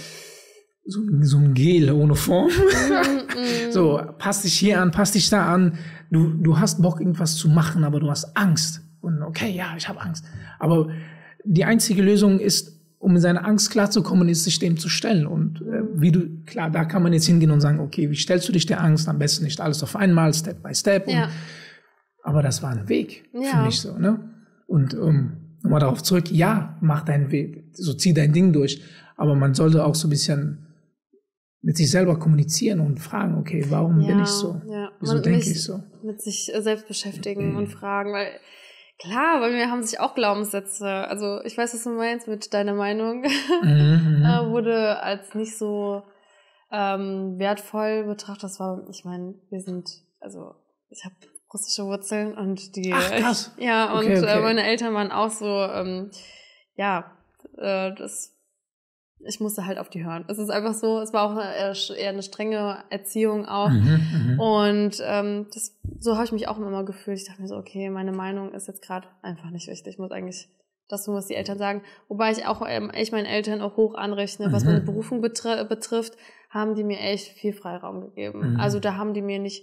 ein Gel ohne Form. So, passt dich hier an, passt dich da an. Du hast Bock, irgendwas zu machen, aber du hast Angst. Und okay, ja, ich habe Angst. Aber die einzige Lösung ist, um in seine Angst klarzukommen, ist, sich dem zu stellen. Und klar, da kann man jetzt hingehen und sagen, okay, wie stellst du dich der Angst? Am besten nicht alles auf einmal, Step by Step. Aber das war ein Weg für mich so, ne? Und nochmal darauf zurück, mach deinen Weg, so zieh dein Ding durch. Aber man sollte auch so ein bisschen mit sich selber kommunizieren und fragen, okay, warum bin ich so? Wieso denke ich so? Mit sich selbst beschäftigen und fragen, weil klar, bei mir haben sich auch Glaubenssätze, also ich weiß, was du meinst mit deiner Meinung, wurde als nicht so wertvoll betrachtet. Das war, ich meine, ich habe russische Wurzeln und die, ach, krass. Okay. Meine Eltern waren auch so, ich musste halt auf die hören. Es ist einfach so, es war auch eher eine strenge Erziehung auch. Und so habe ich mich auch immer gefühlt. Ich dachte mir so, okay, meine Meinung ist jetzt gerade einfach nicht wichtig. Ich muss eigentlich das tun, was die Eltern sagen. Wobei ich auch echt meinen Eltern auch hoch anrechne. Was meine Berufung betrifft, haben die mir echt viel Freiraum gegeben. Also da haben die mir nicht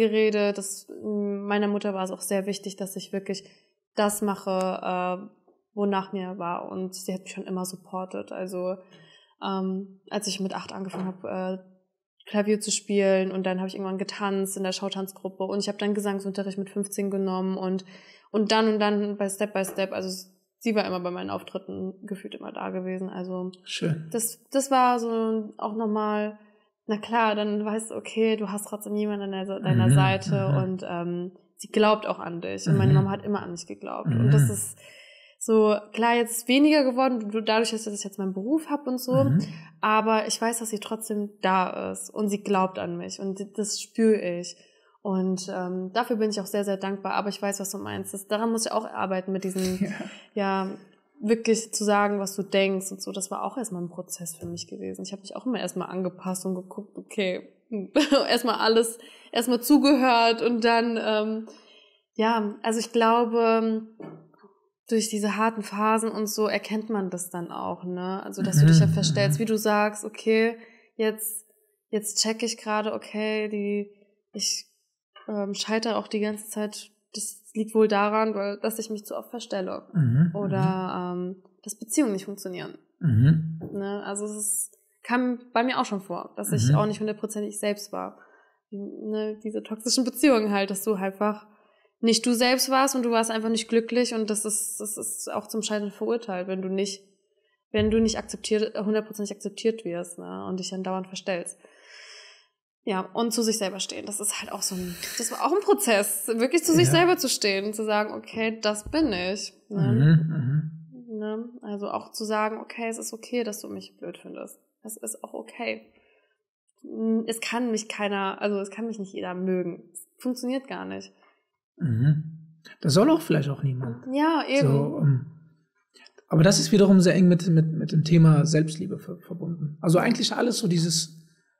reingeredet. Meiner Mutter war es auch sehr wichtig, dass ich wirklich das mache, wo nach mir war. Und sie hat mich schon immer supportet. Also als ich mit 8 angefangen habe, Klavier zu spielen, und dann habe ich irgendwann getanzt in der Schautanzgruppe, und ich habe dann Gesangsunterricht mit 15 genommen und dann bei Step by Step. Also sie war immer bei meinen Auftritten gefühlt immer da gewesen. Also schön. Das war so auch nochmal, na klar, dann weißt du, okay, du hast trotzdem jemanden an deiner Seite, und sie glaubt auch an dich. Und meine Mama hat immer an mich geglaubt. Und das ist so, klar, jetzt weniger geworden, dadurch, dass ich jetzt meinen Beruf habe und so, aber ich weiß, dass sie trotzdem da ist, und sie glaubt an mich, und das spüre ich. Und dafür bin ich auch sehr, sehr dankbar. Aber ich weiß, was du meinst. Daran muss ich auch arbeiten, mit diesem, wirklich zu sagen, was du denkst und so. Das war auch erstmal ein Prozess für mich gewesen. Ich habe mich auch immer erstmal angepasst und geguckt, okay, erstmal zugehört, und dann, also ich glaube, durch diese harten Phasen und so erkennt man das dann auch, ne? Also, dass du dich ja verstellst, wie du sagst, okay, jetzt check ich gerade, okay, ich scheitere auch die ganze Zeit. Das liegt wohl daran, dass ich mich zu oft verstelle. Oder dass Beziehungen nicht funktionieren. Ne? Also es kam bei mir auch schon vor, dass ich auch nicht 100% selbst war. Ne? Diese toxischen Beziehungen halt, dass du einfach nicht du selbst warst, und du warst einfach nicht glücklich, und das ist auch zum Scheitern verurteilt, wenn du nicht 100% akzeptiert wirst, ne? Und dich dann dauernd verstellst. Ja, und zu sich selber stehen. Das ist halt auch das war auch ein Prozess, wirklich zu sich selber zu stehen, zu sagen, okay, das bin ich. Ne? Ne? Also auch zu sagen, okay, es ist okay, dass du mich blöd findest. Das ist auch okay. Es kann mich nicht jeder mögen. Es funktioniert gar nicht. Das soll auch vielleicht auch niemand. Ja, eben. So, aber das ist wiederum sehr eng mit dem Thema Selbstliebe verbunden. Also eigentlich alles so dieses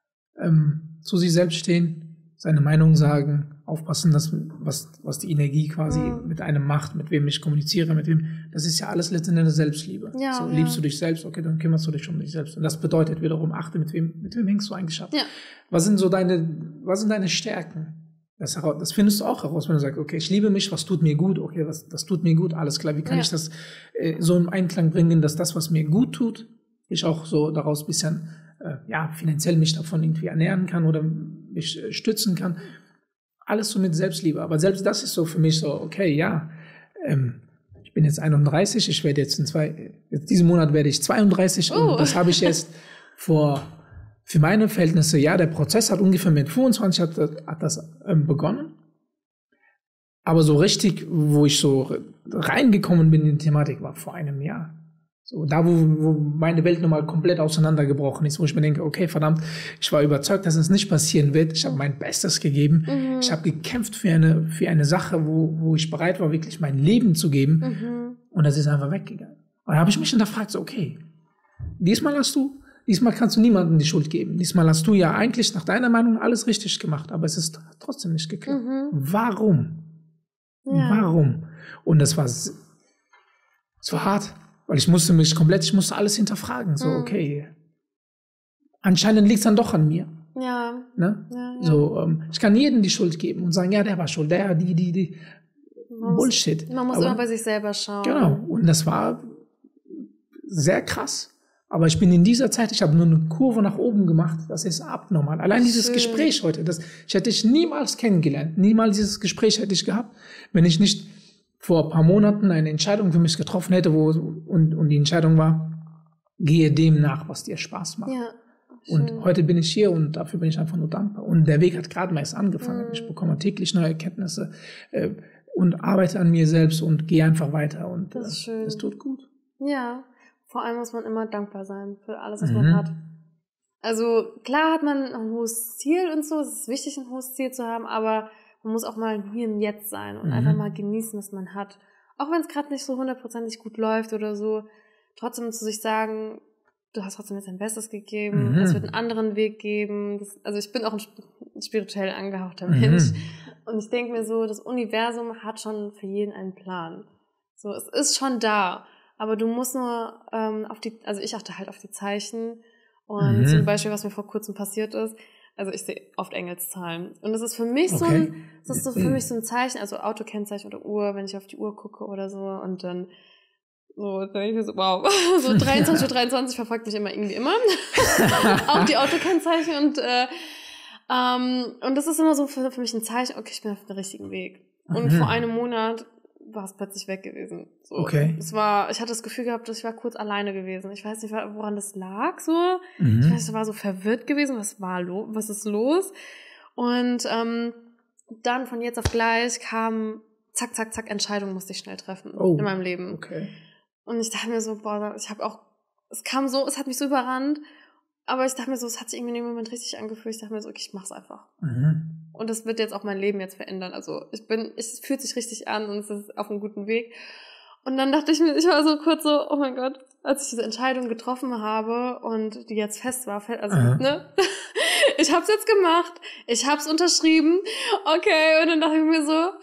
zu sich selbst stehen, seine Meinung sagen, aufpassen, was die Energie quasi mit einem macht, mit wem ich kommuniziere, das ist ja alles letztendlich Selbstliebe. Ja, so, liebst du dich selbst, okay, dann kümmerst du dich um dich selbst. Und das bedeutet wiederum, achte, mit wem hängst du eigentlich ab. Ja. Was sind deine Stärken? Das findest du auch heraus, wenn du sagst, okay, ich liebe mich, was tut mir gut, okay, das tut mir gut, alles klar, wie kann ich das so im Einklang bringen, dass das, was mir gut tut, ich auch so daraus ein bisschen finanziell mich davon irgendwie ernähren kann oder mich stützen kann. Alles so mit Selbstliebe. Aber selbst das ist so für mich so, okay, ich bin jetzt 31, ich werde jetzt diesen Monat werde ich 32 und das habe ich jetzt für meine Verhältnisse, der Prozess hat ungefähr mit 25 hat das begonnen. Aber so richtig, wo ich so reingekommen bin in die Thematik, war vor einem Jahr. So, da, wo meine Welt nochmal komplett auseinandergebrochen ist, wo ich mir denke, okay, verdammt, ich war überzeugt, dass es nicht passieren wird. Ich habe mein Bestes gegeben. Ich habe gekämpft für eine Sache, wo ich bereit war, wirklich mein Leben zu geben. Und das ist einfach weggegangen. Und da habe ich mich hinterfragt, so, okay, diesmal kannst du niemandem die Schuld geben. Diesmal hast du ja eigentlich nach deiner Meinung alles richtig gemacht, aber es ist trotzdem nicht geklappt. Warum? Ja. Warum? Und das war hart. Weil ich musste alles hinterfragen. So, okay. Anscheinend liegt es dann doch an mir. Ja. Ne? Ja. So, ich kann jedem die Schuld geben und sagen, der war schuld, die. Bullshit. Man muss immer bei sich selber schauen. Genau. Und das war sehr krass. Aber ich bin in dieser Zeit, ich habe nur eine Kurve nach oben gemacht. Das ist abnormal. Allein dieses Gespräch heute, ich hätte ich niemals kennengelernt. Niemals dieses Gespräch hätte ich gehabt, wenn ich nicht vor ein paar Monaten eine Entscheidung für mich getroffen hätte, und die Entscheidung war, gehe dem nach, was dir Spaß macht. Ja, und heute bin ich hier und dafür bin ich einfach nur dankbar. Und der Weg hat gerade mal erst angefangen. Ich bekomme täglich neue Erkenntnisse und arbeite an mir selbst und gehe einfach weiter. Und das tut gut. Ja, vor allem muss man immer dankbar sein für alles, was man hat. Also klar hat man ein hohes Ziel und so, es ist wichtig, ein hohes Ziel zu haben, aber man muss auch mal hier im Jetzt sein und einfach mal genießen, was man hat. Auch wenn es gerade nicht so 100% gut läuft oder so, trotzdem zu sich sagen, du hast trotzdem jetzt dein Bestes gegeben, es wird einen anderen Weg geben. Also ich bin auch ein spirituell angehauchter Mensch. Und ich denke mir so, das Universum hat schon für jeden einen Plan. So, es ist schon da. Aber du musst nur also ich achte halt auf die Zeichen. Und zum Beispiel, was mir vor kurzem passiert ist, also ich sehe oft Engelszahlen. Und das ist für mich so ein Zeichen, also Autokennzeichen oder Uhr, wenn ich auf die Uhr gucke oder so. Und dann So, da denke ich mir so, wow. So 23:23 verfolgt mich irgendwie immer. Auch die Autokennzeichen und das ist immer so für mich ein Zeichen, okay, ich bin auf dem richtigen Weg. Und vor einem Monat war es plötzlich weg gewesen. So. Okay. Ich hatte das Gefühl gehabt, dass ich war kurz alleine gewesen. Ich weiß nicht, woran das lag so. Ich weiß, ich war so verwirrt gewesen. Was ist los? Und dann von jetzt auf gleich kam zack, zack, zack, Entscheidungen musste ich schnell treffen in meinem Leben. Okay. Und ich dachte mir so, boah, es hat mich so überrannt. Aber ich dachte mir so, es hat sich irgendwie in dem Moment richtig angefühlt. Ich dachte mir so, okay, ich mach's einfach. Und das wird jetzt auch mein Leben jetzt verändern. Also es fühlt sich richtig an und es ist auf einem guten Weg. Und dann dachte ich mir, ich war so kurz so, oh mein Gott, als ich diese Entscheidung getroffen habe und die jetzt fest war, ne? Ich hab's jetzt gemacht, ich hab's unterschrieben, okay, und dann dachte ich mir so,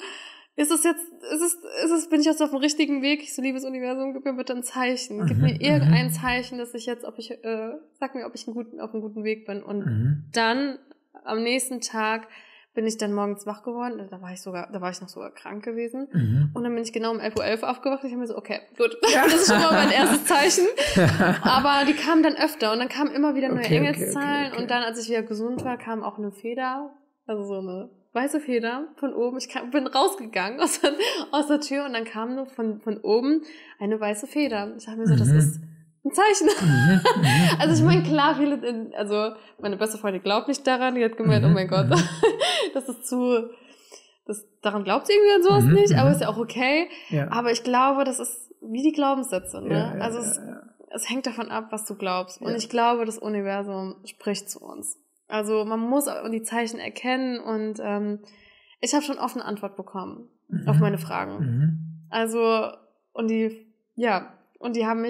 bin ich jetzt auf dem richtigen Weg? Ich so, liebes Universum, gib mir bitte ein Zeichen. Gib mir irgendein Zeichen, dass ich jetzt, sag mir, ob ich auf einem guten Weg bin. Und dann, am nächsten Tag, bin ich dann morgens wach geworden. Da war ich noch sogar krank gewesen. Und dann bin ich genau um 11:11 Uhr aufgewacht. Ich habe mir so, okay, gut. Das ist schon mal mein erstes Zeichen. Aber die kamen dann öfter. Und dann kamen immer wieder neue Engelszahlen. Und dann, als ich wieder gesund war, kam auch eine Feder. Also so eine weiße Feder von oben. Ich bin rausgegangen aus der Tür und dann kam nur von oben eine weiße Feder. Ich dachte mir so, das ist ein Zeichen. Also ich meine, klar, meine beste Freundin glaubt nicht daran. Die hat gemeint, oh mein Gott, daran glaubt sie irgendwie an sowas nicht, aber ist ja auch okay. Ja. Aber ich glaube, das ist wie die Glaubenssätze, ne? Ja, es hängt davon ab, was du glaubst. Und ich glaube, das Universum spricht zu uns. Also man muss die Zeichen erkennen und ich habe schon oft eine Antwort bekommen auf meine Fragen. Also die haben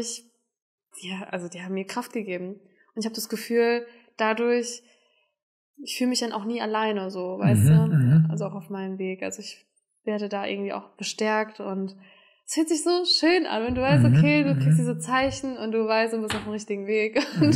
mir Kraft gegeben und ich habe das Gefühl, dadurch, ich fühle mich dann auch nie alleine, so, weißt du, also auch auf meinem Weg. Also ich werde da irgendwie auch bestärkt und es fühlt sich so schön an, wenn du weißt, okay, du kriegst diese Zeichen und du weißt, du bist auf dem richtigen Weg.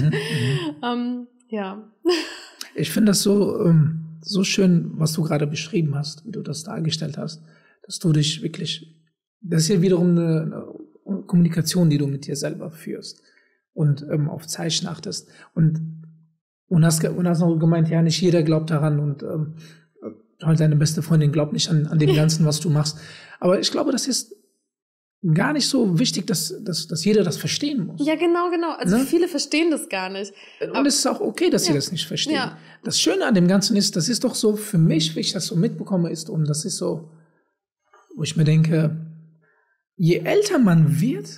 Und ja. Ich finde das so schön, was du gerade beschrieben hast, wie du das dargestellt hast, dass du dich wirklich, das ist ja wiederum eine Kommunikation, die du mit dir selber führst und auf Zeichen achtest und hast noch gemeint, ja, nicht jeder glaubt daran und deine beste Freundin glaubt nicht an dem Ganzen, was du machst. Aber ich glaube, das ist gar nicht so wichtig, dass jeder das verstehen muss. Ja, genau. Also viele verstehen das gar nicht. Und es ist auch okay, dass sie das nicht verstehen. Ja. Das Schöne an dem Ganzen ist, das ist doch so für mich, wie ich das so mitbekomme, und das ist so, wo ich mir denke, je älter man wird,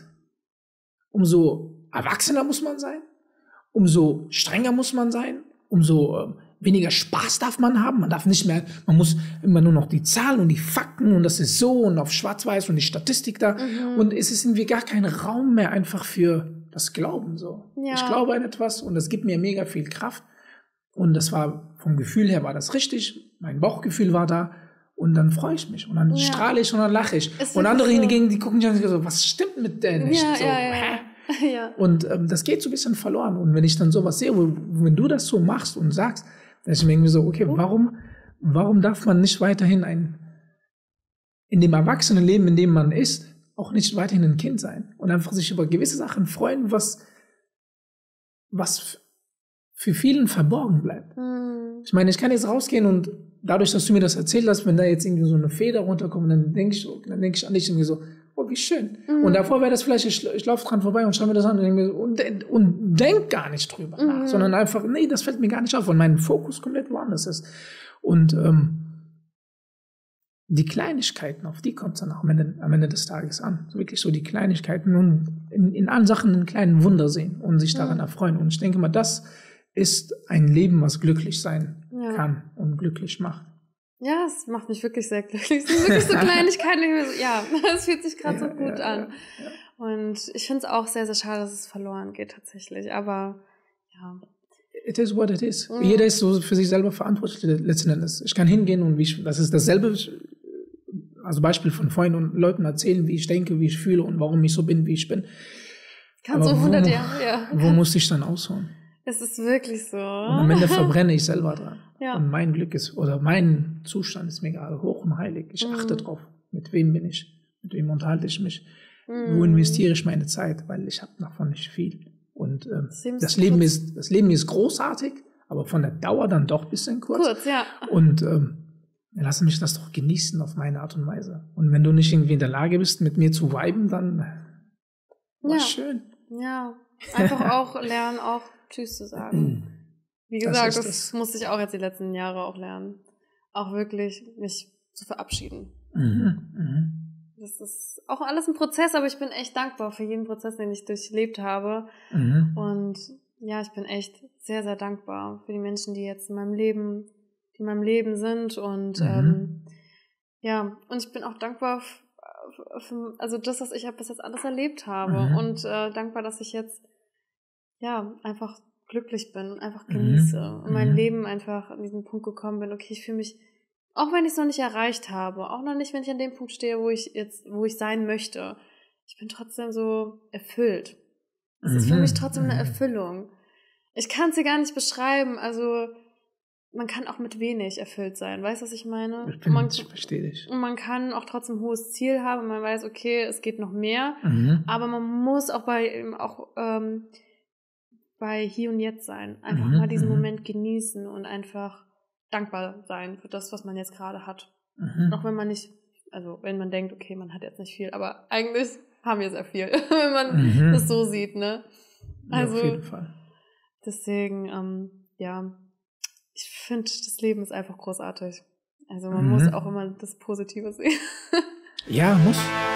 umso erwachsener muss man sein, umso strenger muss man sein, umso weniger Spaß darf man haben. Man muss immer nur noch die Zahlen und die Fakten und das ist so und auf Schwarz-Weiß und die Statistik da. Und es ist irgendwie gar kein Raum mehr einfach für das Glauben, so. Ja. Ich glaube an etwas und das gibt mir mega viel Kraft. Und das war, vom Gefühl her war das richtig. Mein Bauchgefühl war da. Und dann freue ich mich. Und dann strahle ich und dann lache ich. Und andere hingegen, die gucken sich an und sagen, was stimmt mit der nicht? Hä? Ja. Und das geht so ein bisschen verloren. Und wenn ich dann sowas sehe, wenn du das so machst und sagst, dann ist mir irgendwie so, okay, warum darf man nicht weiterhin in dem Erwachsenenleben, in dem man ist, auch nicht weiterhin ein Kind sein? Und einfach sich über gewisse Sachen freuen, was für vielen verborgen bleibt. Ich meine, ich kann jetzt rausgehen und dadurch, dass du mir das erzählt hast, wenn da jetzt irgendwie so eine Feder runterkommt, dann denke ich an dich irgendwie so, oh, wie schön. Und davor wäre das vielleicht, ich laufe dran vorbei und schaue mir das an und denke mir so, und denk gar nicht drüber nach, sondern einfach, nee, das fällt mir gar nicht auf, weil mein Fokus komplett woanders ist. Und die Kleinigkeiten, auf die kommt es dann auch am Ende des Tages an. So wirklich so die Kleinigkeiten und in allen Sachen einen kleinen Wunder sehen und sich daran erfreuen. Und ich denke mal, das ist ein Leben, was glücklich sein kann und glücklich macht. Ja, es macht mich wirklich sehr glücklich. Es sind wirklich so Kleinigkeiten, es fühlt sich gerade so gut an. Ja. Und ich finde es auch sehr, sehr schade, dass es verloren geht tatsächlich. Aber ja. It is what it is. Jeder ist so für sich selber verantwortlich letzten Endes. Ich kann hingehen und das ist dasselbe, also Beispiel von Freunden und Leuten erzählen, wie ich denke, wie ich fühle und warum ich so bin, wie ich bin. Kannst du 100 Jahre, ja. Wo muss ich dann ausholen? Es ist wirklich so. Und am Ende verbrenne ich selber dran. Ja. Und mein Glück mein Zustand ist mir gerade hoch und heilig. Ich achte drauf, mit wem bin ich, mit wem unterhalte ich mich, Wo investiere ich meine Zeit? Weil ich habe davon nicht viel. Und das Leben ist großartig, aber von der Dauer dann doch ein bisschen kurz. Ja. Und lass mich das doch genießen auf meine Art und Weise. Und wenn du nicht irgendwie in der Lage bist, mit mir zu viben, dann war schön. Ja, einfach auch lernen, auch Tschüss zu sagen. Wie gesagt, das musste ich auch jetzt die letzten Jahre auch lernen. Auch wirklich mich zu verabschieden. Das ist auch alles ein Prozess, aber ich bin echt dankbar für jeden Prozess, den ich durchlebt habe. Und ja, ich bin echt sehr, sehr dankbar für die Menschen, die jetzt in meinem Leben sind. Und ja, und ich bin auch dankbar für also das, was ich bis jetzt alles erlebt habe. Und dankbar, dass ich jetzt ja einfach glücklich bin und einfach genieße und mein Leben einfach an diesen Punkt gekommen bin, okay, ich fühle mich, auch wenn ich es noch nicht erreicht habe, auch noch nicht, wenn ich an dem Punkt stehe, wo ich sein möchte, ich bin trotzdem so erfüllt. Es ist für mich trotzdem eine Erfüllung. Ich kann es dir gar nicht beschreiben, also man kann auch mit wenig erfüllt sein, weißt du, was ich meine? Ich verstehe dich. Und man kann auch trotzdem ein hohes Ziel haben und man weiß, okay, es geht noch mehr, aber man muss auch bei Hier und Jetzt sein. Einfach mal diesen Moment genießen und einfach dankbar sein für das, was man jetzt gerade hat. Auch wenn man nicht, also wenn man denkt, okay, man hat jetzt nicht viel, aber eigentlich haben wir sehr viel, wenn man das so sieht, ne? Also, ja, auf jeden Fall. Deswegen, ja, ich finde, das Leben ist einfach großartig. Also man muss auch immer das Positive sehen. Ja, muss.